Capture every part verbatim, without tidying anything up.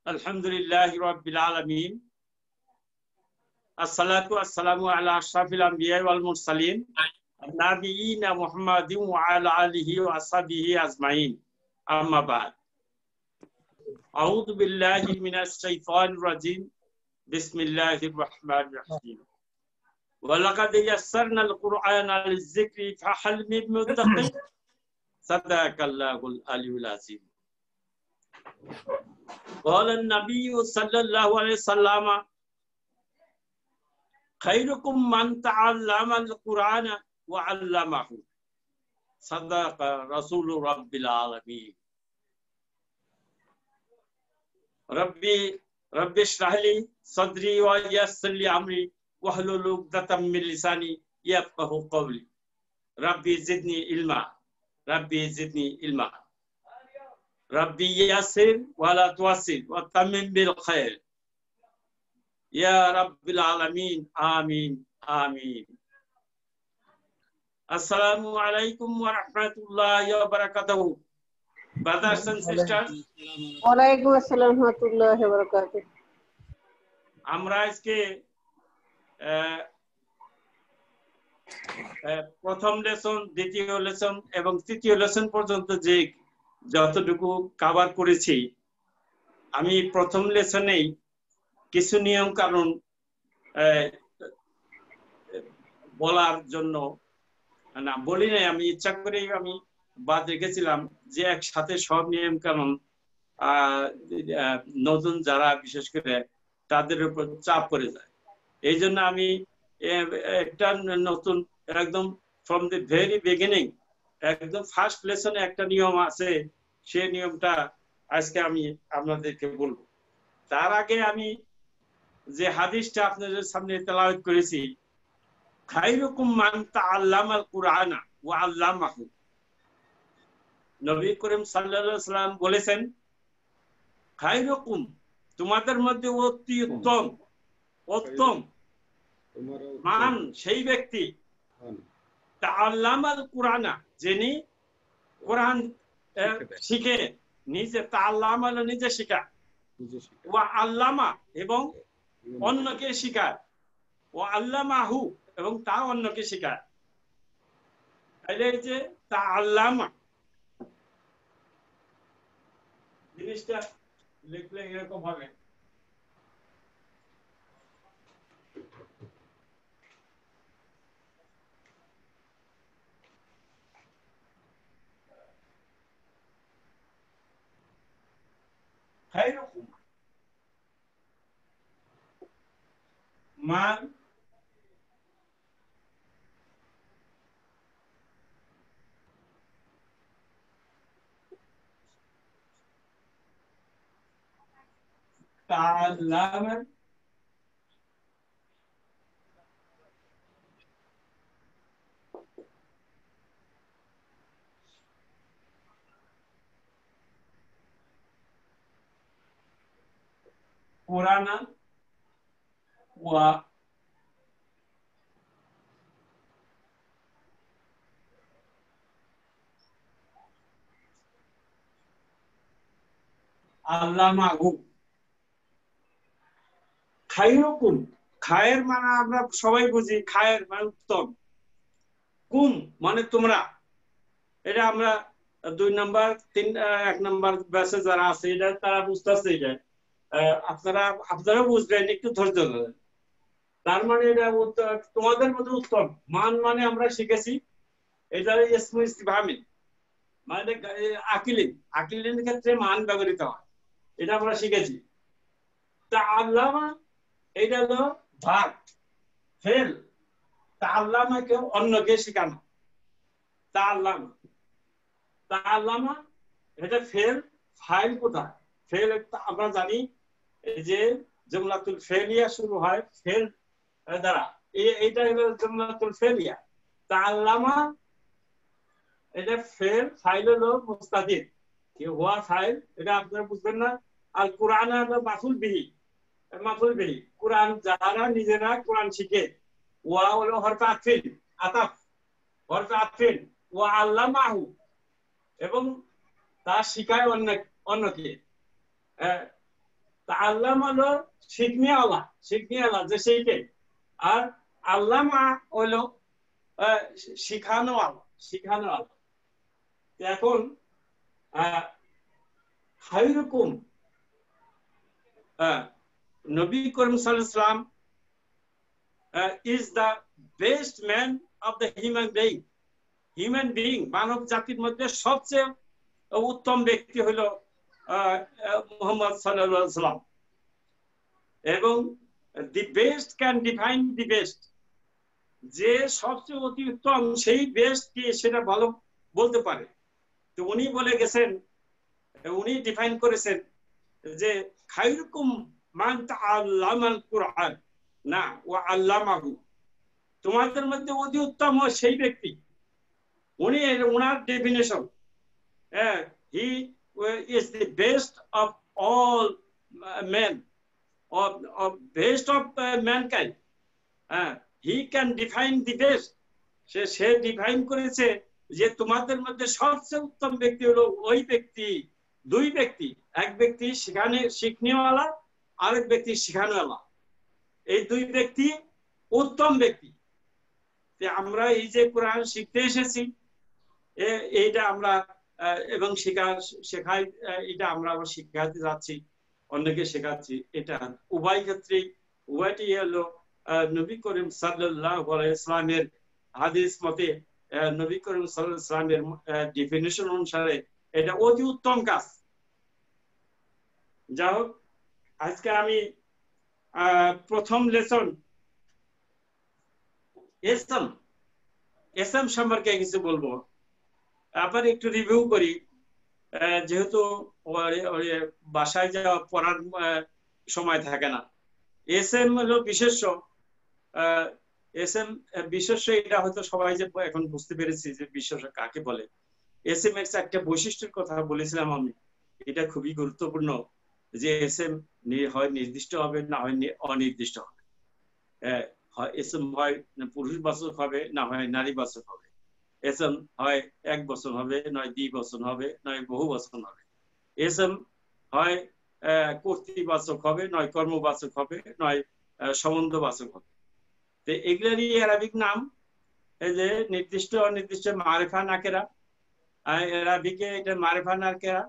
আলহামদুলিল্লাহি রাব্বিল আলামিন আসসালাতু ওয়াসসালামু আলা আশরাফিল আমবিয়া ওয়াল মুরসালিন নাবিয়িনা মুহাম্মাদিন ওয়া আলা আলিহি ওয়া আসহাবিহি আজমাইন আম্মা বাদ আউযু বিল্লাহি মিনাশ শাইতানির রাজিম বিসমিল্লাহির রাহমানির রাহিম ওয়া লাকাদ ইয়াসসারনাল কুরআনা লিয-যিকরি ফাহাল মিন মুদ্দাকির সাদাকাল্লাহুল আলিয়্যুল আযীম قال النبي صلى الله عليه وسلم خيركم من تعلم القرآن وعلمه صدق رسول رب العالمين ربي ربي اشرح لي صدري ويسر لي أمري واحلل عقدة من لساني يفقهوا قولي ربي زدني علما ربي زدني علما ربي يسر ولا توسل وتمم بالخير يا رب العالمين آمين آمين السلام عليكم ورحمة الله وبركاته brothers and sisters ওয়ালাইকুম আসসালাম ওয়া রাহমাতুল্লাহি ওয়া বারাকাতুহু আমরা আজকে প্রথম লেসন দ্বিতীয় লেসন এবং তৃতীয় লেসন পর্যন্ত যে যতটুকু কভার করেছি আমি প্রথম লেসনেই কিছু নিয়ম কানুন বলার জন্য না বলি নাই আমি ইচ্ছা করেই আমি বাদ রেখেছিলাম যে একসাথে সব নিয়ম কানুন নতুন যারা বিশেষ করে তাদের উপর চাপ পড়ে যায় এই জন্য আমি একটা নতুন একদম ফ্রম দ্য ভেরি বিগিনিং একদম ফার্স্ট লেসনে একটা নিয়ম আছে সেই নিয়মটা আজকে আমি আপনাদেরকে বলবো তার আগে আমি যে হাদিসটা আপনাদের সামনে তেলাওয়াত করেছি খায়রুকুম মান তাআল্লামাল কুরআনা ওয়া আল্লামাহু নবী করিম সাল্লাল্লাহু আলাইহি ওয়াসাল্লাম বলেছেন খায়রুকুম তোমাদের মধ্যে অতি উত্তম উত্তম মান সেই ব্যক্তি তাআল্লামাল কুরআনা যিনি কোরআন শিখে নিজে তাআল্লাম হলো নিজে শেখা ওয়া আল্লামা এবং অন্যকে শেখায় ওয়া আল্লামাহু এবং তা অন্যকে শেখায় তাহলে এই যে তাআল্লামা জিনিসটা লিখলে এরকম হবে خيركم من تعلم قرآن و আল্লামাহু খায়রুকুম খায়ের মানে আমরা সবাই বুঝি খায়ের মানে উত্তম কুম মানে তোমরা এটা আমরা দুই নাম্বার তিন এক নাম্বার ব্যাচে যারা আছে এটা তারা বুঝতেছে এটা আপনারা আপনারা বুঝবেন একটু ধৈর্য ধরেন তার মানে এটা তোমাদের মধ্যে উত্তম মান মানে আমরা শিখেছি এটা ইসমু ইসতিফহামিন মানে আকিলিন আকিলিনের ক্ষেত্রে মান ব্যবহৃত হয় এটা আমরা শিখেছি তাআল্লামা এটা হলো ভাগ ফেল তাআল্লামাকে অন্যকে শেখানো তাআল্লামা তাআল্লামা এটা ফেল ফাইল কোথায় ফেল আমরা জানি এই যে জুমলাতুল ফেলিয়া শুরু হয় ফেল দ্বারা এইটা হলো জুমলাতুল ফেলিয়া তাআল্লামা এটা ফেল ফাইল হলো মুস্তাতির কি হুয়া ফাইল এটা আপনারা বুঝবেন না আর কুরআন হলো মাফুল বিহি মাফুল বিহি কুরআন যারা নিজেরা কুরআন শিখে ওয়া হলো হরফে আতফিন আতাফ হরফে আতফিন ওয়া আল্লামাহু এবং তা শিখায় অন্য অন্যকে তা আল্লামা হলো শিখনিওয়ালা, শিখনিওয়ালা যে শিখে, আর আল্লামা হলো শিখানোওয়ালা, শিখানোওয়ালা। এখন খায়রুকুম, নবী করিম সাল্লাল্লাহু আলাইহি ওয়াসাল্লাম is the best man of the human being, human being মানব জাতির মধ্যে সবচেয়ে উত্তম ব্যক্তি হলো মুহাম্মদ সাল্লাল্লাহু আলাইহি ওয়াসাল্লাম। এবং the best can define the best, যে সবচেয়ে অতি উত্তম সেই বেস্ট কি সেটা ভালো বলতে পারে। তো উনি বলে গেছেন, উনি ডিফাইন করেছেন যে খায়রুকুম মান তাআল্লামাল কুরআন না ওয়া আল্লামাহু, তোমাদের মধ্যে অতি উত্তম সেই ব্যক্তি, উনি ওনার definition, he is the best of all men, of, of best of uh, mankind, uh, he can define the best, সে সে ডিফাইন করেছে যে তোমাদের মধ্যে সবচেয়ে উত্তম ব্যক্তি হলো ওই ব্যক্তি, দুই ব্যক্তি, এক ব্যক্তি শিখানে শিখনেওয়ালা, আরেক ব্যক্তি শিখানোওয়ালা, এই দুই ব্যক্তি উত্তম ব্যক্তি। আমরা এই যে কোরআন শিখতে এসেছি এইটা আমরা এবং শেখা শেখাই, এটা আমরা আবার শিখাতে যাচ্ছি, অন্যকে শেখাচ্ছি। এটা উভয় ক্ষেত্রেই, উভয়টি হলো নবী করিম সাল্লাল্লাহু আলাইহি ওয়াসাল্লামের হাদিস মতে, নবী করিম সাল্লাল্লাহু আলাইহি ওয়াসাল্লামের ডেফিনিশন অনুসারে এটা অতি উত্তম কাজ। যাই হোক, আজকে আমি প্রথম লেসন এসএম এসএম সম্পর্কে কিছু বলবো। আবার একটু রিভিউ করি, যেহেতু বাসায় যাওয়া পড়ার সময় থাকে না। এস এম হলো বিশেষ্য, এস এম বিশেষ্য, এটা হয়তো সবাই যে এখন বুঝতে পেরেছি যে বিশেষ্য কাকে বলে। এস এম এর একটা বৈশিষ্ট্যের কথা বলেছিলাম আমি, এটা খুবই গুরুত্বপূর্ণ, যে এস এম হয় নির্দিষ্ট হবে, না হয় অনির্দিষ্ট হবে। এস এম হয় পুরুষবাচক হবে, না হয় নারীবাচক হবে। এস এম হয় এক বচন হবে, নয় দ্বি বচন হবে, নয় বহু বচন হবে। এস এম হয় কর্তৃবাচক হবে, নয় কর্মবাচক হবে, নয় সম্বন্ধবাচক হবে। তো এগুলারই আরবিক নাম, এই যে নির্দিষ্ট অনির্দিষ্ট মারিফা নাকেরা, আরবিকে এটা মারিফা নাকেরা,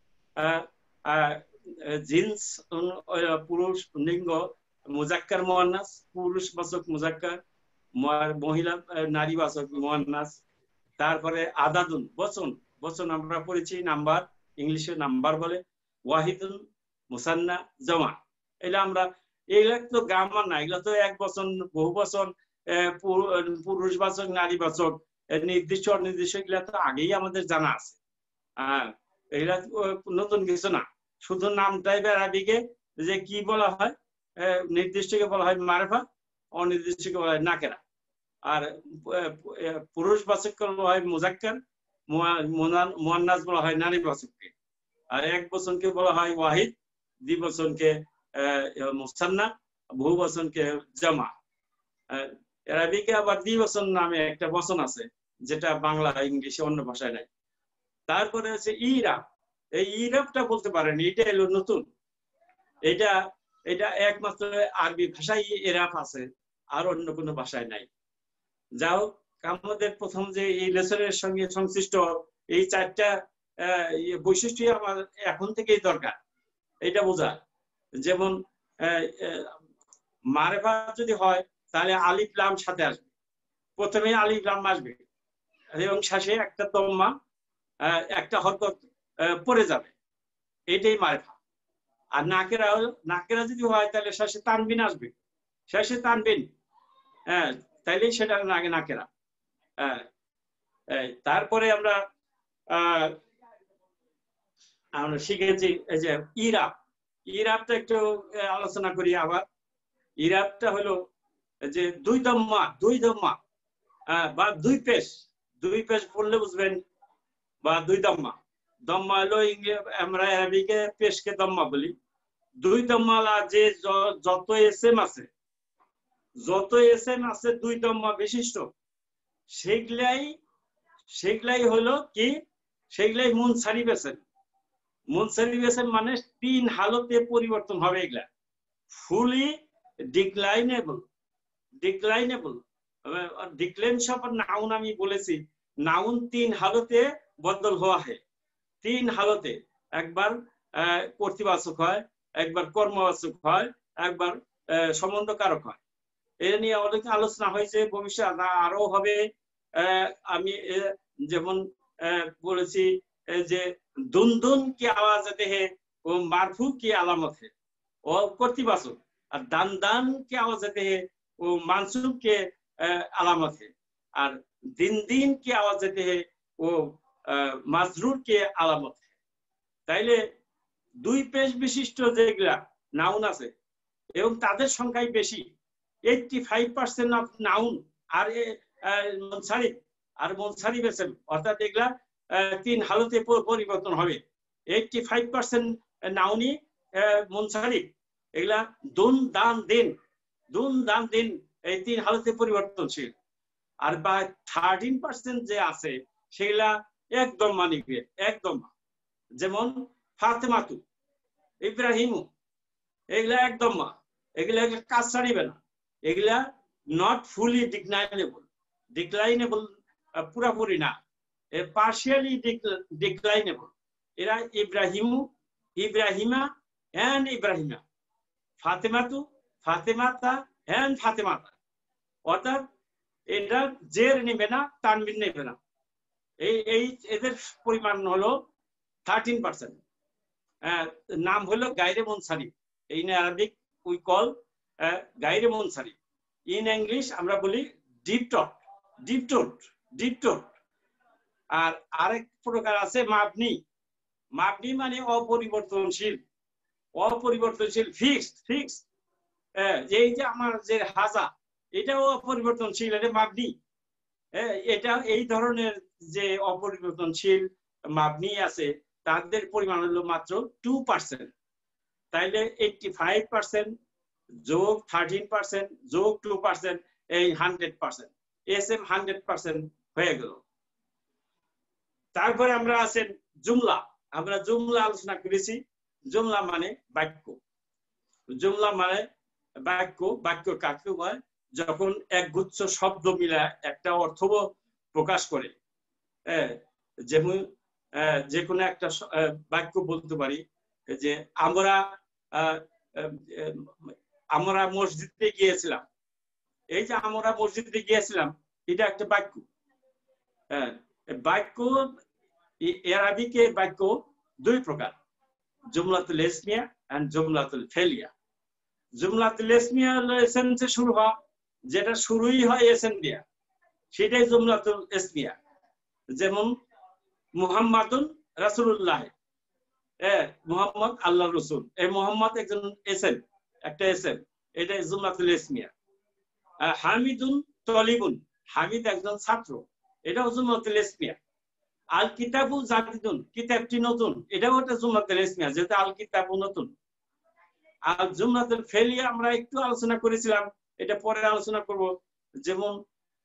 জিন্স পুরুষ লিঙ্গ, মুজাক্কার মুয়ান্নাস পুরুষবাচক মুজাক্কার, মহিলা নারীবাচক মুয়ান্নাস। তারপরে আদাদুন বচন, বচন আমরা পড়েছি নাম্বার, ইংলিশে নাম্বার বলে। ওয়াহিদুন মুসান্না জমা, এটা আমরা, এগুলা তো গ্রামার না, এগুলা তো এক বচন বহু বচন, পুরুষবাচক নারীবাচক, নির্দিষ্ট অনির্দিষ্ট, এগুলা তো আগেই আমাদের জানা আছে। হ্যাঁ, এগুলা নতুন কিছু না, শুধু নামটাই আরবিকে যে কি বলা হয়, নির্দিষ্টকে বলা হয় মারিফা, অনির্দিষ্টকে বলা হয় নাকেরা। আর পুরুষবাচক বলা হয় মুজাক্কার, মুয়ান্নাস বলা হয় নারীবাচককে। আর এক বচনকে বলা হয় ওয়াহিদ, দ্বিবচনকে মুসান্না, বহু বচনকে জামা। আরবিকে আবার দ্বিবচন নামে একটা বচন আছে, যেটা বাংলা ইংলিশে অন্য ভাষায় নাই। তারপরে হচ্ছে ইরাব, এই ইরাবটা বলতে পারেন, এটা এলো নতুন, এটা এটা একমাত্র আরবি ভাষায় ইরাব আছে, আর অন্য কোনো ভাষায় নাই। যাও, আমাদের প্রথম যে এই লেসনের সঙ্গে সংশ্লিষ্ট এই চারটা বৈশিষ্ট্য আমার এখন থেকেই দরকার, এটা বোঝা। যেমন মারিফা যদি হয় তাহলে আলিফ লাম সাথে আসবে, প্রথমে আলিফ লাম আসবে এবং শেষে একটা তম্মা, একটা হরকত পড়ে যাবে, এটাই মারিফা। আর নাকেরা, নাকেরা যদি হয় তাহলে শেষে তানবিন আসবে, শেষে তানবিন, হ্যাঁ, তাইলে সেটা আগে নাকেরা। হ্যাঁ, তারপরে আমরা আহ আমরা শিখেছি এই যে ইরাব, ইরাবটা একটু আলোচনা করি আবার। ইরাবটা হলো যে দুই দম্মা, দুই দম্মা বা দুই পেশ, দুই পেশ পড়লে বুঝবেন, বা দুই দম্মা। দম্মা হলো আমরা আরবিকে পেশকে দম্মা বলি। দুই দম্মালা যে যত এসএম আছে, যত এসএম আছে দুই দম্মা বিশিষ্ট, সেগুলাই সেগুলাই হলো কি, সেগুলাই মুনসারিফ এসএম। মুনসারিফ এসএম মানে তিন হালতে পরিবর্তন হবে এগুলা। Fully declinable, declinable declension of noun আমি বলেছি, নাউন তিন হালতে বদল হওয়া হয়, তিন হালতে, একবার কর্তৃবাচক হয়, একবার কর্মবাচক হয়, একবার সম্বন্ধকারক হয়। এ নিয়ে অনেক আলোচনা হয়েছে, ভবিষ্যৎ আরো হবে। আমি যেমন বলেছি যে দুনদুন কি আওয়াজ আতে হে ও মারফু কি আলামত হে ও কর্তৃবাচক, আর দান দান কি আওয়াজ আতে হে ও মানসুব কে আলামত হে, আর দিন দিন কি আওয়াজ আতে হে ও মাজরুর কে আলামত হে। তাইলে দুই পেশ বিশিষ্ট যেগুলা নাউন আছে এবং তাদের সংখ্যাই বেশি, eighty five percent of noun আর মুনসারিফ আর মুনসারিফ এসএম, অর্থাৎ এগুলা তিন হালতে পরিবর্তন হবে। এইটটি ফাইভ পার্সেন্ট নাউনি মুনসারিফ, এগুলা দুন দান দিন, দুন দান দিন এই তিন হালতে পরিবর্তনশীল। আর বা থার্টিন পার্সেন্ট যে আছে সেগুলা একদম মানিবে, একদম, যেমন ফাতেমাতু, ইব্রাহিমু, এগুলা একদম মা, এগুলা কাজ ছাড়িবে না, এগুলা নট ফুলি ডিক্লাইনেবল, ডিক্লাইনেবল পুরাপুরি না, পার্শিয়ালি ডিক্লাইনেবল। এরা ইব্রাহিমু, ইব্রাহিমা এন্ড ইব্রাহিমা, ফাতেমাতু, ফাতেমাতা এন্ড ফাতেমাতা, অর্থাৎ এটা জের নেবে না, তানবিন নেবে না। এই এই এদের পরিমাণ হলো থার্টিন পার্সেন্ট। নাম হলো গায়রে মুনসারিফ। ইন আরবিক উই কল গায়রে মুনসারিফ, ইন ইংলিশ আমরা বলি diptote, diptote, diptote. আর আরেক প্রকার আছে মাবনি, মাবনি মানে অপরিবর্তনশীল, অপরিবর্তনশীল ফিক্সড, ফিক্সড। এই যে আমার যে হাজা, এটাও অপরিবর্তনশীল, এটা মাবনি। এটা এই ধরনের যে অপরিবর্তনশীল মাবনি আছে তাদের পরিমাণ হলো মাত্র টু পার্সেন্ট। তাইলে এইটটি ফাইভ পার্সেন্ট যোগ থার্টিন পার্সেন্ট যোগ টু পার্সেন্ট, এই হান্ড্রেড পার্সেন্ট, এস এম হান্ড্রেড পার্সেন্ট হয়ে গেল। তারপরে আমরা আছেন জুমলা, আমরা জুমলা আলোচনা করেছি। জুমলা মানে বাক্য, জুমলা মানে বাক্য। বাক্য কাকে হয়? যখন একগুচ্ছ শব্দ মিলা একটা অর্থ প্রকাশ করে। যেমন যে কোনো একটা বাক্য বলতে পারি যে আমরা আমরা মসজিদে গিয়েছিলাম, এই যে আমরা মসজিদে গিয়েছিলাম এটা একটা বাক্য। হ্যাঁ, বাক্য আরবিকে বাক্য দুই প্রকার, জুমলাতুল ইসমিয়া এন্ড জুমলাতুল ফেলিয়া। জুমলাতুল ইসমিয়া হলো এসেন্সে শুরু হওয়া, যেটা শুরুই হয় এসেন দিয়া, সেটাই জুমলাতুল ইসমিয়া। যেমন মুহাম্মাদুন রাসূলুল্লাহ, মুহাম্মদ আল্লাহ রসুল, এই মুহাম্মদ একজন এসেন, একটা এসেন, এটা জুমলাতুল ইসমিয়া। হামিদুন তলিবুন, হামিদ একজন ছাত্র, এটাও জুমলাতুল ইসমিয়া। আল কিতাবু জাদিদুন, কিতাবটি নতুন, এটাও একটা জুমলাতুল ইসমিয়া, যেটা আল কিতাবু নতুন। আর জুমলাতুল ফেলিয়া আমরা একটু আলোচনা করেছিলাম, এটা পরে আলোচনা করব। যেমন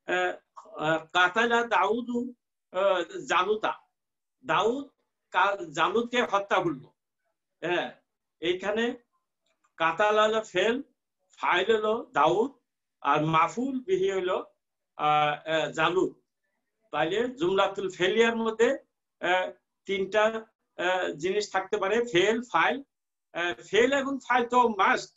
কাতালা দাউদু জালুতা, দাউদ জালুদকে হত্যা করলো। হ্যাঁ, এইখানে কাতালা হলো ফেল, ফাইল হলো দাউদ, আর মাফুল বিহি হলো জালুদ। তাইলে জুমলাতুল ফেলিয়ার মধ্যে তিনটা জিনিস থাকতে পারে, ফেল, ফাইল। ফেল এবং ফাইল তো মাস্ট,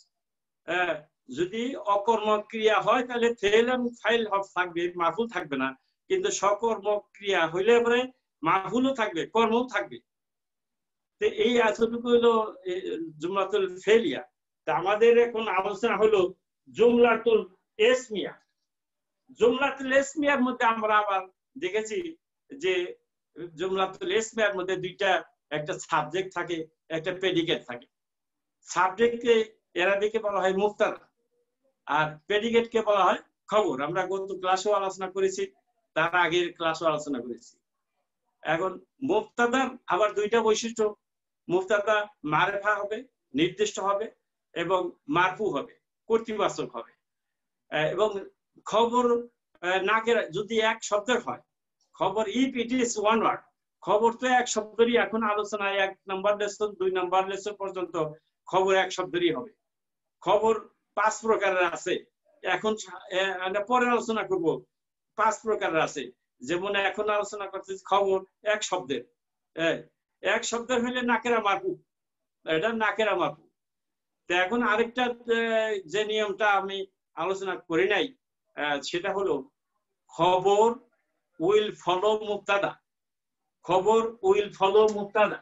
যদি অকর্ম ক্রিয়া হয় তাহলে ফেল এবং ফাইল থাকবে, মাফুল থাকবে না। কিন্তু সকর্ম ক্রিয়া হইলে পরে মাফুলও থাকবে, কর্মও থাকবে। তো এই এতটুকু হলো জুমলাতুল ফেলিয়া। তা আমাদের এখন আলোচনা হলো জুমলাতুল ইসমিয়া। জুমলাতুল ইসমিয়ার মধ্যে আমরা আবার দেখেছি যে জুমলাতুল ইসমিয়ার মধ্যে দুইটা, একটা সাবজেক্ট থাকে, একটা প্রেডিকেট থাকে। সাবজেক্টকে আরবিকে বলা হয় মুবতাদা, আর প্রেডিকেটকে বলা হয় খবর। আমরা গত ক্লাসেও আলোচনা করেছি, তার আগের ক্লাসেও আলোচনা করেছি। এখন মুবতাদার আবার দুইটা বৈশিষ্ট্য, মুবতাদা মারফা হবে, নির্দিষ্ট হবে, এবং মারফু হবে, কর্তৃবাচক হবে। এবং খবর নাকের যদি এক শব্দের হয়, খবর if it is one word, খবর তো এক শব্দেরই, এখন আলোচনায় এক নাম্বার লেসন দুই নাম্বার লেসন পর্যন্ত খবর এক শব্দেরই হবে। খবর পাঁচ প্রকারের আছে, এখন পরে আলোচনা করব। পাঁচ প্রকারের আছে, যেমন এখন আলোচনা করতেছি খবর এক শব্দের। এক শব্দের হইলে নাকেরা মারফু, এটা নাকেরা মারফু। তো এখন আরেকটা যে নিয়মটা আমি আলোচনা করি নাই, সেটা হলো খবর উইল ফলো মুবতাদা। খবর উইল ফলো মুবতাদা।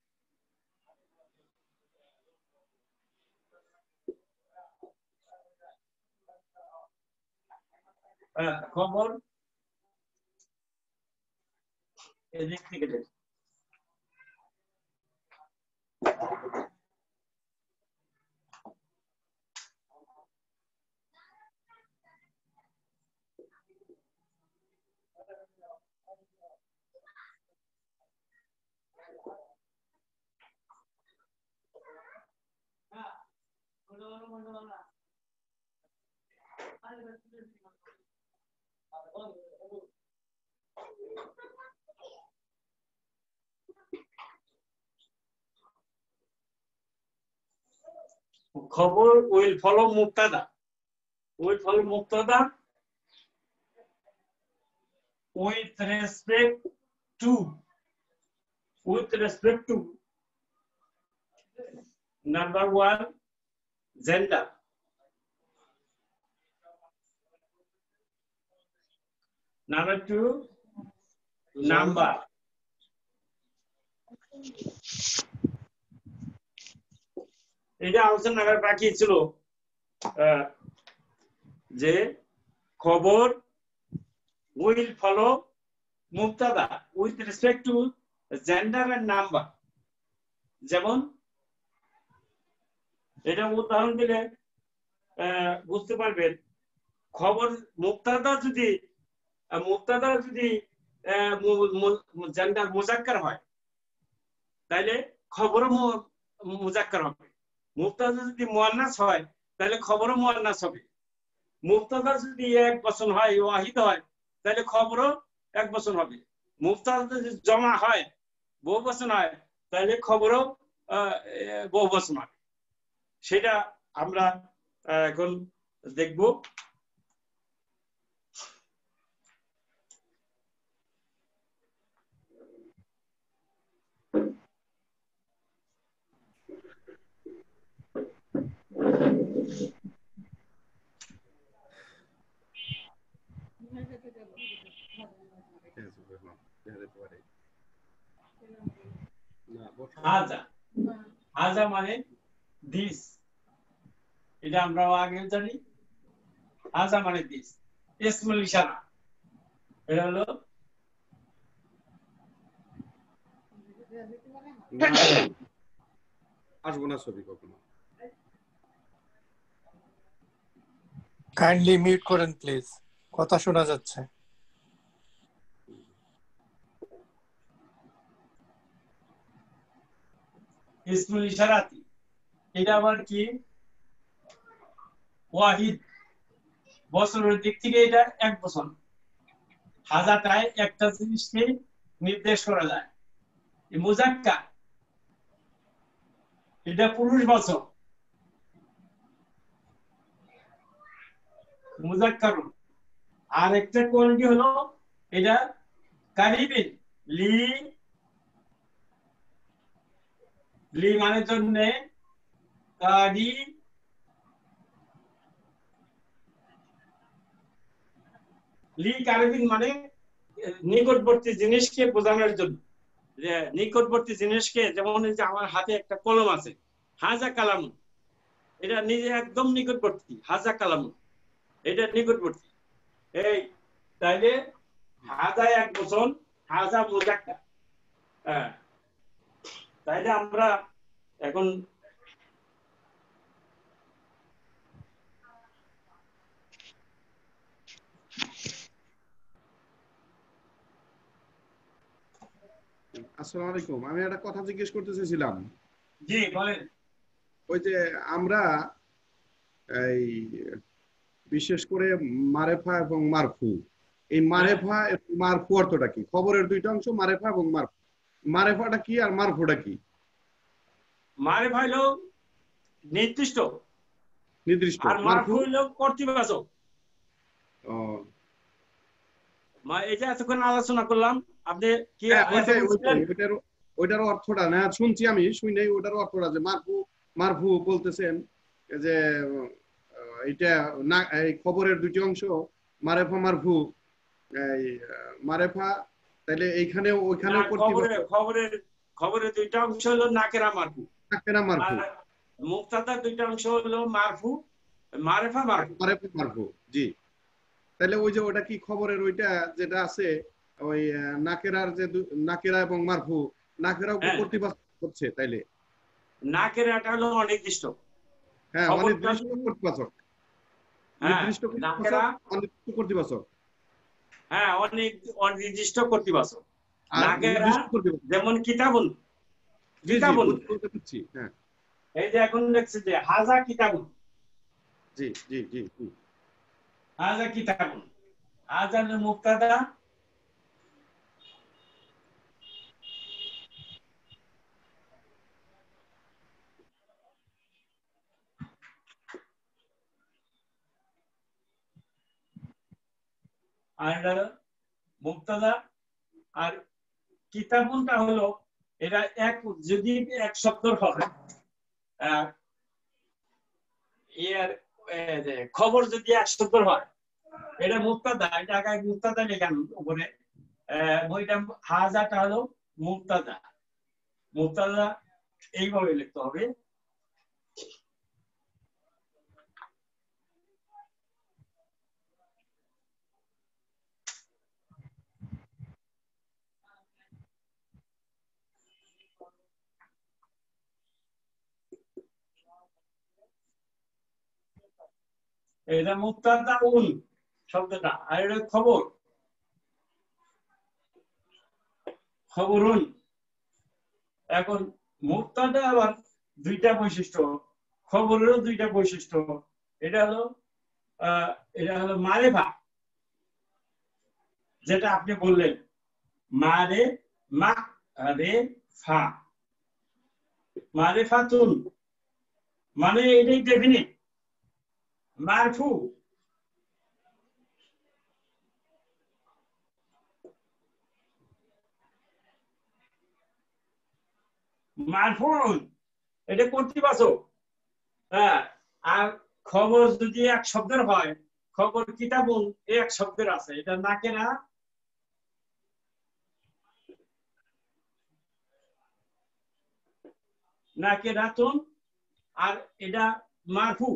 খবর এদিক থেকে খবর উইল ফলো মুবতাদা। উইল ফলো মুবতাদা with respect to with respect to number one, gender. Number two, number. এটা আলোচনা করার বাকি ছিল যে খবর উইল ফলো মুবতাদা with respect to gender and number. যেমন এটা উদাহরণ দিলে বুঝতে পারবেন, খবর মুবতাদা যদি মুবতাদা যদি জেন্ডার মুজাক্কার হয় তাহলে খবরও মুজাক্কার হবে। মুবতাদা যদি মুয়ান্নাস হয় তাহলে খবরও মুয়ান্নাস হবে। মুবতাদা যদি এক বচন হয় ওয়াহিদ হয় তাহলে খবরও এক বচন হবে। মুবতাদা যদি জমা হয় বহু বচন হয় তাহলে খবরও বহু বচন হবে। সেটা আমরা এখন দেখব। হাজা হাজা মানে দিস, এটা আমরা আগে জানি। হাজা মানে দিস। ইসমুল ইশারা এটা হলো আসবো না ছবি কখনো। কাইন্ডলি মিউট করেন প্লিজ, কথা শোনা যাচ্ছে। ইসমুল ইশারাতি এটা আবার কি? ওয়াহিদ, বছরের দিক থেকে এটা এক বছর। হাজাটায় একটা জিনিসকে নির্দেশ করা যায়। মুজাক্কার এটা পুরুষ বচন। মুজাক্কার আর একটা কোয়ালিটি হলো এটা কারিবিন। লি লি মানে জন্য কারি লি কারিবিন মানে নিকটবর্তী জিনিসকে বোঝানোর জন্য। যে নিকটবর্তী জিনিসকে, যেমন এই যে আমার হাতে একটা কলম আছে, হাজা কালাম, এটা নিজে একদম নিকটবর্তী। হাজা কালাম এটা নিকটবর্তী। এই তাইলে হাজা এক বচন, হাজা মুজাক্কার। হ্যাঁ, তাইলে আমরা এখন আসসালামু আলাইকুম। আমি একটা কথা জিজ্ঞেস করতে চাইছিলাম। জি বলেন। ওই যে আমরা এই বিশেষ করে মারেফা এবং মারফু, এই মারেফা এবং মারফু অর্থটা কি? খবরের দুইটা অংশ মারেফা এবং মারফু, মারেফাটা কি আর মারফুটা কি? মারেফা হলো নির্দিষ্ট, নির্দিষ্ট। আর মারফু হলো কর্তৃবাচক। ও মা এই যে এতক্ষণ আলোচনা করলাম, আপনি কি হ্যাঁ, ওইটাই বুঝলেন? ওইটাই ওইটার ওইটার অর্থটা না শুনছি আমি, শুই নাই ওইটার অর্থটা যে মারফু মারফু বলতেছেন যে আহ, এটা না এই খবরের দুটি অংশ মারেফা মারফু, এই আহ, মারেফা তাহলে এইখানে না, ওইখানেও খবরের কর্তৃপক্ষ খবরের খবরের দুইটা অংশ হলো নাকেরা মারফু, নাকেরা মারফু, আর মুক্তাদার দুইটা অংশ হলো মারফু মারেফা মারফু। মারেফা মারফু, জি। তাহলে ওই যে ওটা কি খবরের ওইটা যেটা আছে ওই আহ, নাকেরার যে দু- নাকেরা এবং মারফু, নাকেরাও হ্যাঁ, কর্তৃপক্ষ করছে তাইলে? নাকেরাটা হলো অনির্দিষ্ট, হ্যাঁ, খবরটা অনির্দিষ্ট কর্তৃপক্ষ, হ্যাঁ নির্দিষ্ট নাকেরা, কর্তৃপক্ষ, অনির্দিষ্ট কর্তৃপক্ষ হ্যাঁ অনেক অনির্দিষ্ট কর্তৃবাচক। আর নাকেরা নির্দিষ্ট কর্তৃপক্ষ। যেমন কিতাবুন, জি জি কিতাবুন বুঝতে পারছি, হ্যাঁ এই যে এখন দেখছে যে হাজা কিতাবুন, জি জি জি জি হাজা কিতাবুন, হাজা হলো মুক্তাদা, আর এটা হলো মুক্তাদা, আর কিতাবুনটা হলো এটা এক, যদি এক শব্দ হয়, আহ, এর এ, যে খবর যদি এক শব্দ হয়, এটা মুক্তাদা, এটা আগে মুক্তাদা লেখান উপরে, আহ, ওইটা হাজাটা হলো মুক্তাদা। মুক্তাদা এইভাবে লিখতে হবে। এটা মুক্তাদা উন শব্দটা, আর এটা খবর, খবরুন। এখন মুক্তাদা আবার দুইটা বৈশিষ্ট্য, খবরেরও দুইটা বৈশিষ্ট্য। এটা হলো আহ এটা হলো মারেফা, যেটা আপনি বললেন মারে মা রে ফা, মারেফাতুন মানে এটাই ডেফিনিট। মারফু মারফুন এটা কর্তৃবাচক, হ্যাঁ। আর খবর যদি এক শব্দের হয়, খবর কিতাবুন এক শব্দের আছে, এটা নাকেরা, নাকেরাতুন, আর এটা মারফু।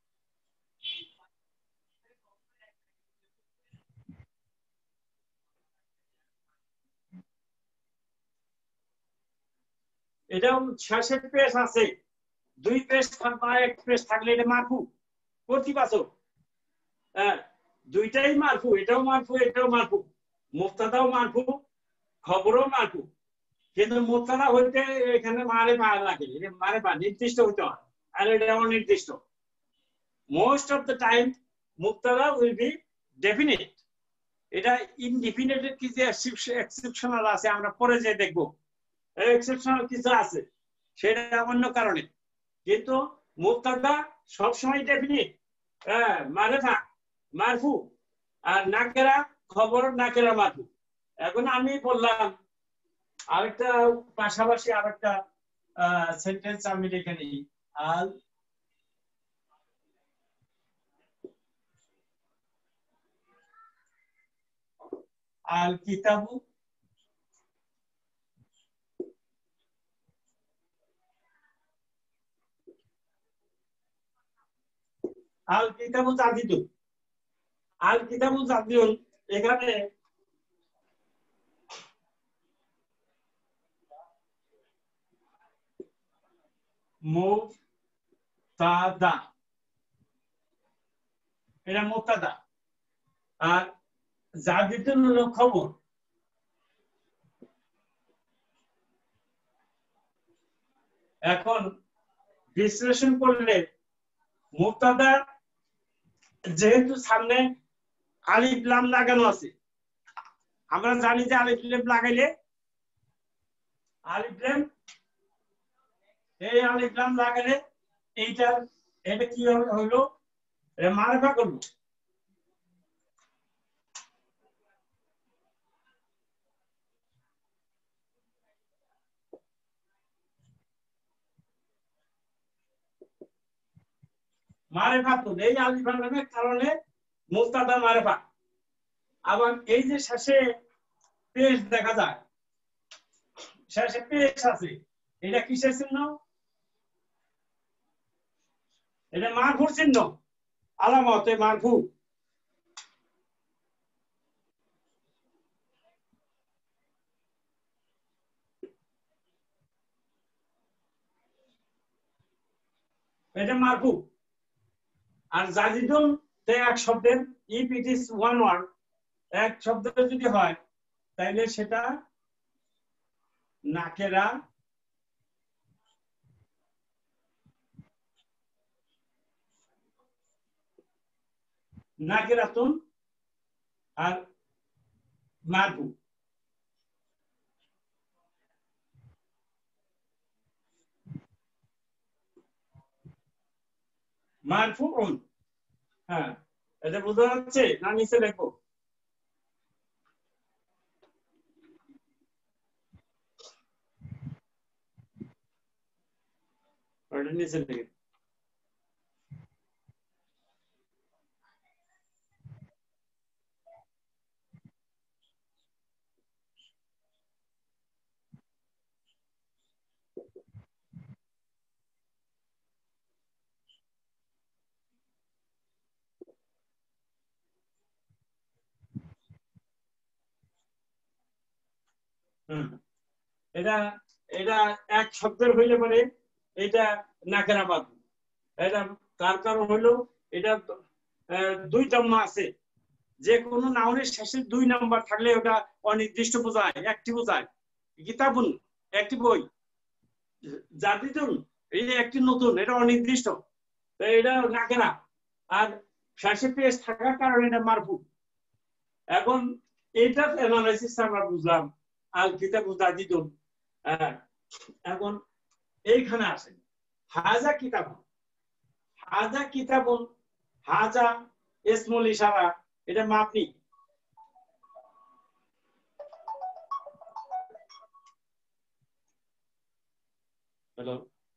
এটাও শেষের পেশ আছে, দুই পেশ বা এক পেশ থাকলে এটা মারফু কর্তৃবাচক, হ্যাঁ দুইটাই মারফু, এটাও মারফু এটাও মারফু, মুক্তাদাও মারফু খবরও মারফু। কিন্তু মুক্তাদা হইতে এখানে মারে পা লাগে, মারে পা নির্দিষ্ট হইতে হয়, আর এটা অনির্দিষ্ট। মোস্ট অফ দ্য টাইম মুক্তাদা উইল বি ডেফিনিট, এটা ইনডিফিনিট কিছু এক্সেপশনাল আছে, আমরা পরে যে দেখবো এক্সেপশনাল কিছু আছে, সেটা অন্য কারণে। কিন্তু মুক্তাদা সবসময় ডেফিনিট, হ্যাঁ মারেফা মারফু, আর নাকেরা খবর নাকেরা মারফু। এখন আমি বললাম আরেকটা পাশাপাশি আরেকটা সেন্টেন্স আমি লিখে নিই, আল আল কিতাবু আল কিতাবু জাদিদুন, আল কিতাবু জাদিদুন এখানে মুক্তাদা, এটা মুক্তাদা, আর জাদিদুন হলো খবর। এখন বিশ্লেষণ করলে মুক্তাদা যেহেতু সামনে আলিফ লাম লাগানো আছে, আমরা জানি যে আলিফ লাম লাগাইলে আলিফ লাম এই আলিফ লাম লাগালে এইটা এটা কি হলো এটা মারফা করব মারফা তো এই আলিফ লামের কারণে মুবতাদা মারফা আবার এই যে শেষে পেশ দেখা যায় শেষে পেশ আছে এটা কিসের চিহ্ন এটা মারফুর চিহ্ন আলামতে মারফু এটা মারফু আর জাজিদুন তে এক শব্দের if it is one word এক শব্দ যদি হয় তাহলে সেটা নাকেরা নাকেরাতুন আর মারফু মারফুউন হ্যাঁ এটা বোঝা যাচ্ছে না নিচে দেখো এটা নিচে দেখো এটা এটা এক শব্দের হইলে পরে এটা নাকেরা বাদ এটা তার কারণ হলো এটা দুই জম্মা আছে যে কোনো নাউনের শেষে দুই নাম্বার থাকলে ওটা অনির্দিষ্ট বোঝায় একটি বোঝায় কিতাবুন একটি বই জাদিদুন এই যে একটি নতুন এটা অনির্দিষ্ট এটা নাকেরা আর শেষে পেশ থাকার কারণে এটা মারফু এখন এটা অ্যানালাইসিস আমরা বুঝলাম আল কিতাবু জাদিদুন এখন এইখানে আসেন হাজা কিতাবুন হাজা কিতাবুন হাজা ইসমুল ইশারা এটা মাফি হ্যালো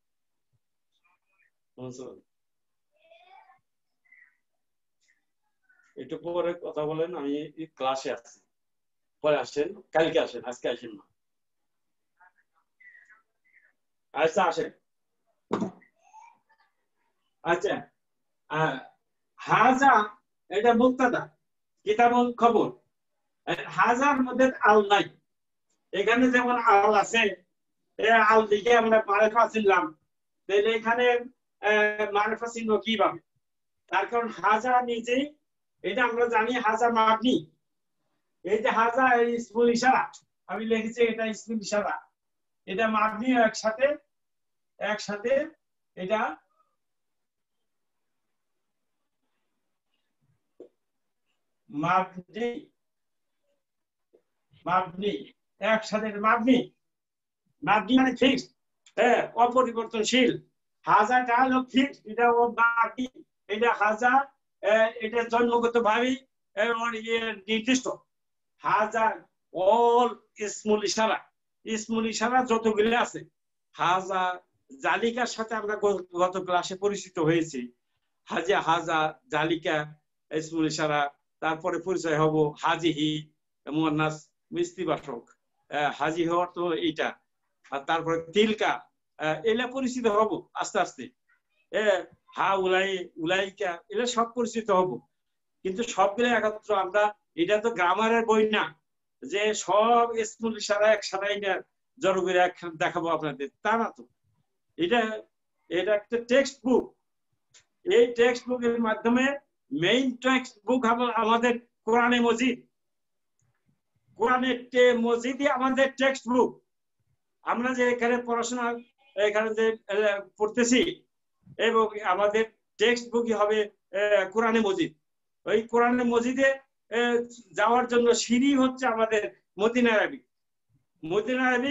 একটু পরে কথা বলেন আমি ক্লাসে আছি পরে আসেন কালকে আসেন আজকে আসেন না আচ্ছা আসেন আচ্ছা হাজা এটা মুবতাদা কিতাবুন খবর হাজার মধ্যে আল নাই এখানে যেমন আল আছে আল দিকে আমরা মারিফা চিনলাম তাহলে এখানে মারিফা চিহ্ন কিভাবে তার কারণ হাজা নিজে এটা আমরা জানি হাজা মাবনি এই যে হাজা ইসমুল ইশারা আমি লিখেছি এটা ইসমুল ইশারা এটা মাবনি একসাথে একসাথে এটা মাবনি মাবনি একসাথে মাবনি মাবনি মানে ফিক্সড হ্যাঁ অপরিবর্তনশীল হাজাটা হলো ফিক্সড এটা ও মাবনি এটা হাজা এটা জন্মগত ভাবে নির্দিষ্ট হাজা অল ইসমুল ইশারা ইসমুল ইশারা যতগুলো আছে হাজা জালিকার সাথে আমরা গত ক্লাসে পরিচিত হয়েছি হাজা হাজা জালিকা ইসমুল ইশারা তারপরে পরিচয় হব হাজিহি মুয়ান্নাস মিস্তিবাচক হাজি হওয়ার তো এইটা আর তারপরে তিলকা এলা পরিচিত হব আস্তে আস্তে হা উলাই উলাইকা এগুলো সব পরিচিত হব কিন্তু সবগুলো একত্র আমরা এটা তো গ্রামারের বই না যে সব ইসমুল ইশারা একসাথে এটা জড়ো করে এক দেখাবো আপনাদের তা না তো এটা এটা একটা টেক্সট বুক এই টেক্সট বুকের মাধ্যমে মেইন টেক্সট বুক হলো আমাদের কোরআনে মজিদ কোরআনে মজিদই আমাদের টেক্সট বুক আমরা যে এখানে পড়াশোনা এখানে যে পড়তেছি এবং আমাদের টেক্সট বুকই হবে কোরআনে মজিদ ওই কোরআনে মজিদে যাওয়ার জন্য সিঁড়ি হচ্ছে আমাদের মদিনা আরবিক মদিনা আরবিক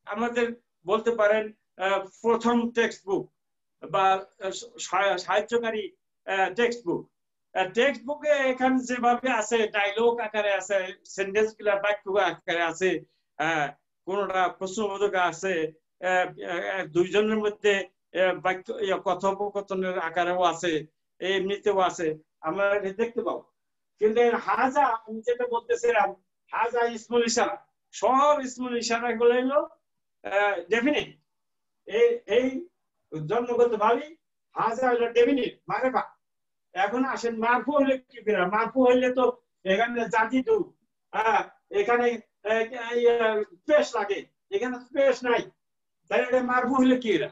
আমাদের বলতে পারেন প্রথম টেক্সট বুক বা সাহায্যকারী টেক্সট বুক। টেক্সট বুকে এখানে যেভাবে আছে ডায়লগ আকারে আছে, সেন্টেন্স গুলা বাক্য আকারে আছে, কোনটা প্রশ্নবোধক আছে, দুইজনের মধ্যে বাক্য কথোপকথনের আকারেও আছে, এমনিতেও আছে, আমরা দেখতে পাবো। কিন্তু হাজা আমি যেটা বলতেছিলাম, হাজা ইসমুল ইশারা, সব ইসমুল ইশারা গুলো হলো ডেফিনিট। এই এই জন্মগত ভাবে হাজা হলো ডেফিনিট মারেফা। এখন আসেন মারফু হলে কি বেরা? মারফু হইলে তো এখানে জাতি দু, হ্যাঁ এখানে পেশ লাগে, এখানে পেশ নাই, তাই এটা মারফু হলে কি? এরা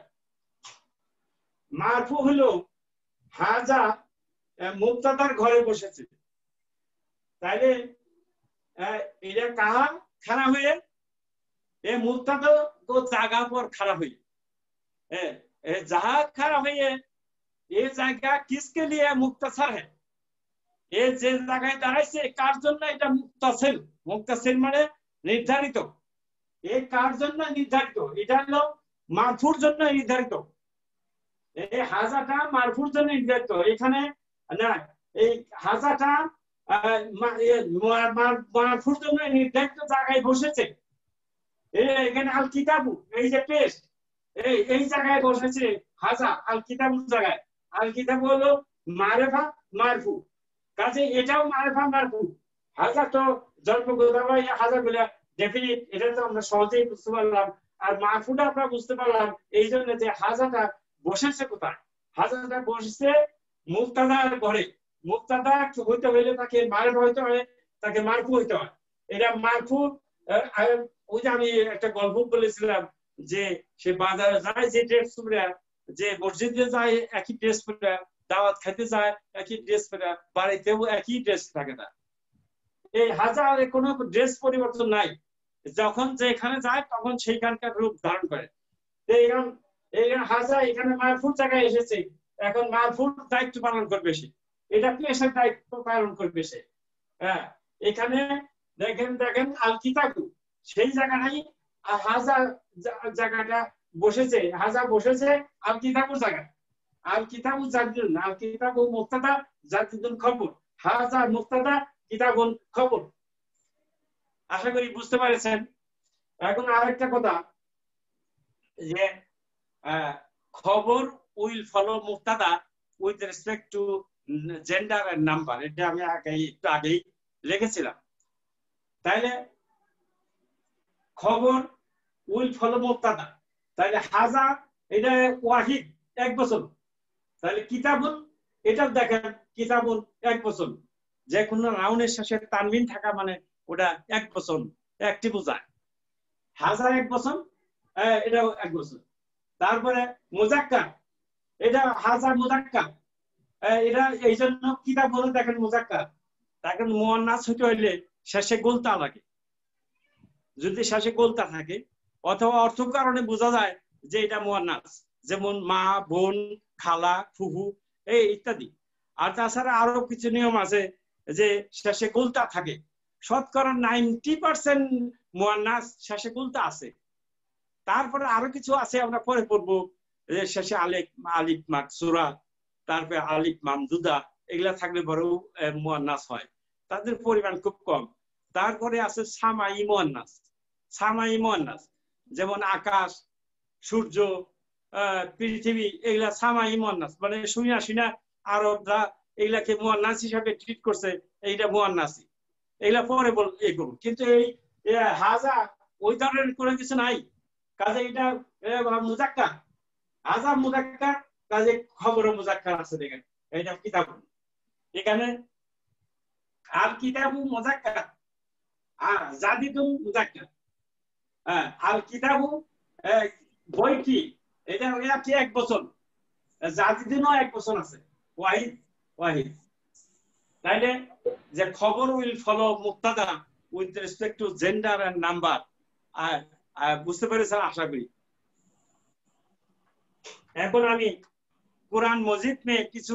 মারফু হলো হাজা মুক্তাদার ঘরে বসেছে, তাইলে এটা কাহা খারাপ হয়ে এ মুক্তাদা তো জায়গা পর খারাপ হয়ে जहां खड़ा हुई है ये जगह किसके लिए मुक्तसर है? ये যে জায়গায় দাঁড়াইছে কার জন্য এটা মুক্তাসিল? মুক্তাসিল মানে নির্ধারিত। এই কার জন্য নির্ধারিত? এটা হলো মারফুর জন্য নির্ধারিত। এই হাজাটা মারফুর জন্য নির্ধারিত। এখানে না, এই হাজাটা মারফুর জন্য নির্ধারিত জায়গায় বসেছে। এখানে আল কিতাবু, এই যে টেস্ট, এই এই জায়গায় বসেছে হাজা আল কিতাবুর জায়গায়। আল কিতাবু হলো মারেফা মারফু, কাজে এটাও মারেফা মারফু। হাজা তো জন্মগত হাজা গুলা ডেফিনিট, এটা তো আমরা সহজেই বুঝতে পারলাম। আর মারফুটা আমরা বুঝতে পারলাম এই জন্য যে হাজাটা বসেছে কোথায়? হাজাটা বসেছে মুক্তাদার ঘরে। মুক্তাদা হইতে হইলে তাকে মারেফা হইতে হয়, তাকে মারফু হইতে হয়। এটা মারফু। ওই যে আমি একটা গল্প বলেছিলাম যে সে বাজারে যায় যে ড্রেস পরে, যে মসজিদে যায় একই ড্রেস পরে, দাওয়াত খাইতে যায় একই ড্রেস পরে, বাড়িতেও একই ড্রেস থাকে না। এই হাজারে কোনো ড্রেস পরিবর্তন নাই, যখন যেখানে যায় তখন সেইখানকার রূপ ধারণ করে। এই হাজা এখানে মারফুর জায়গায় এসেছে, এখন মারফুর দায়িত্ব পালন করবে সে, এটা পেশার দায়িত্ব পালন করবে সে। হ্যাঁ, এখানে দেখেন দেখেন আল কিতাবু, সেই জায়গাটাই হাজা জায়গাটা বসেছে, হাজা বসেছে আল কিতাবুর জায়গায়। আল কিতাবু জাদিদুন, আল কিতাবু মুক্তাদা, জাদিদুন খবর। হাজা মুক্তাদা, কিতাবুন খবর। আশা করি বুঝতে পারছেন। এখন আরেকটা কথা, যে খবর উইল ফলো মুক্তাদা with respect to gender and number, এটা আমি আগে একটু আগেই লিখেছিলাম। তাইলে খবর উইল ফলো মুক্তাদা, তাইলে হাজা এটা ওয়াহিদ এক বছর। তাহলে কিতাবুন, এটা দেখেন কিতাবুন এক বছর, যে কোনো নাউনের শেষে তানবিন থাকা মানে ওটা এক বছর, একটি বোঝায়। হাজার এক বছর, এটাও এক বছর। তারপরে মুজাক্কার, এটা হাজার মুজাক্কার, এটা এই জন্য কিতাব বলে দেখেন মুজাক্কার। দেখেন মুয়ান্নাস হইতে হইলে শেষে গোলতা লাগে, যদি শেষে গোলতা থাকে অথবা অর্থ কারণে বোঝা যায় যে এটা মুয়ান্নাস, যেমন মা, বোন, খালা, ফুফু এই ইত্যাদি। আর তাছাড়া আরো কিছু নিয়ম আছে যে শেষে গোলতা থাকে। শতকরা নাইনটি পার্সেন্ট মুয়ান্নাস শেষে গোলতা আছে। তারপরে আরো কিছু আছে, আমরা পরে পড়বো, যে শেষে আলিফ আলিফ মাকসুরা, তারপরে আলিফ মামদুদা, এগুলা থাকলে বড় মুয়ান্নাস হয়, তাদের পরিমাণ খুব কম। তারপরে আছে সামাই মুয়ান্নাস। সামাই মুয়ান্নাস যেমন আকাশ, সূর্য, পৃথিবী, এগুলা সামাই মুয়ান্নাস, মানে শুনিয়া শুনা আরবরা এগুলাকে মুয়ান্নাস হিসাবে ট্রিট করছে, এইটা মুয়ান্নাসি। এগুলা পরে বল এই করুন, কিন্তু এই হাজা ওই ধরনের কোনো কিছু নাই, কাজে এটা মুজাক্কার। হাজা মুজাক্কার, কাজে খবর মুজাক্কার আছে। দেখেন এটা কিতাব, এখানে আল কিতাবু মুজাক্কার আর জাদিদুন মুজাক্কার। হ্যাঁ, আল কিতাবু বইটি, এটা কি এক বছর, জাদিদুনও এক বছর আছে, ওয়াহিদ ওয়াহিদ। তাইলে যে খবর উইল ফলো মুক্তাদা with respect to gender and number, বুঝতে পেরেছেন আশা করি। এখন আমি কোরআন মজিদ মে কিছু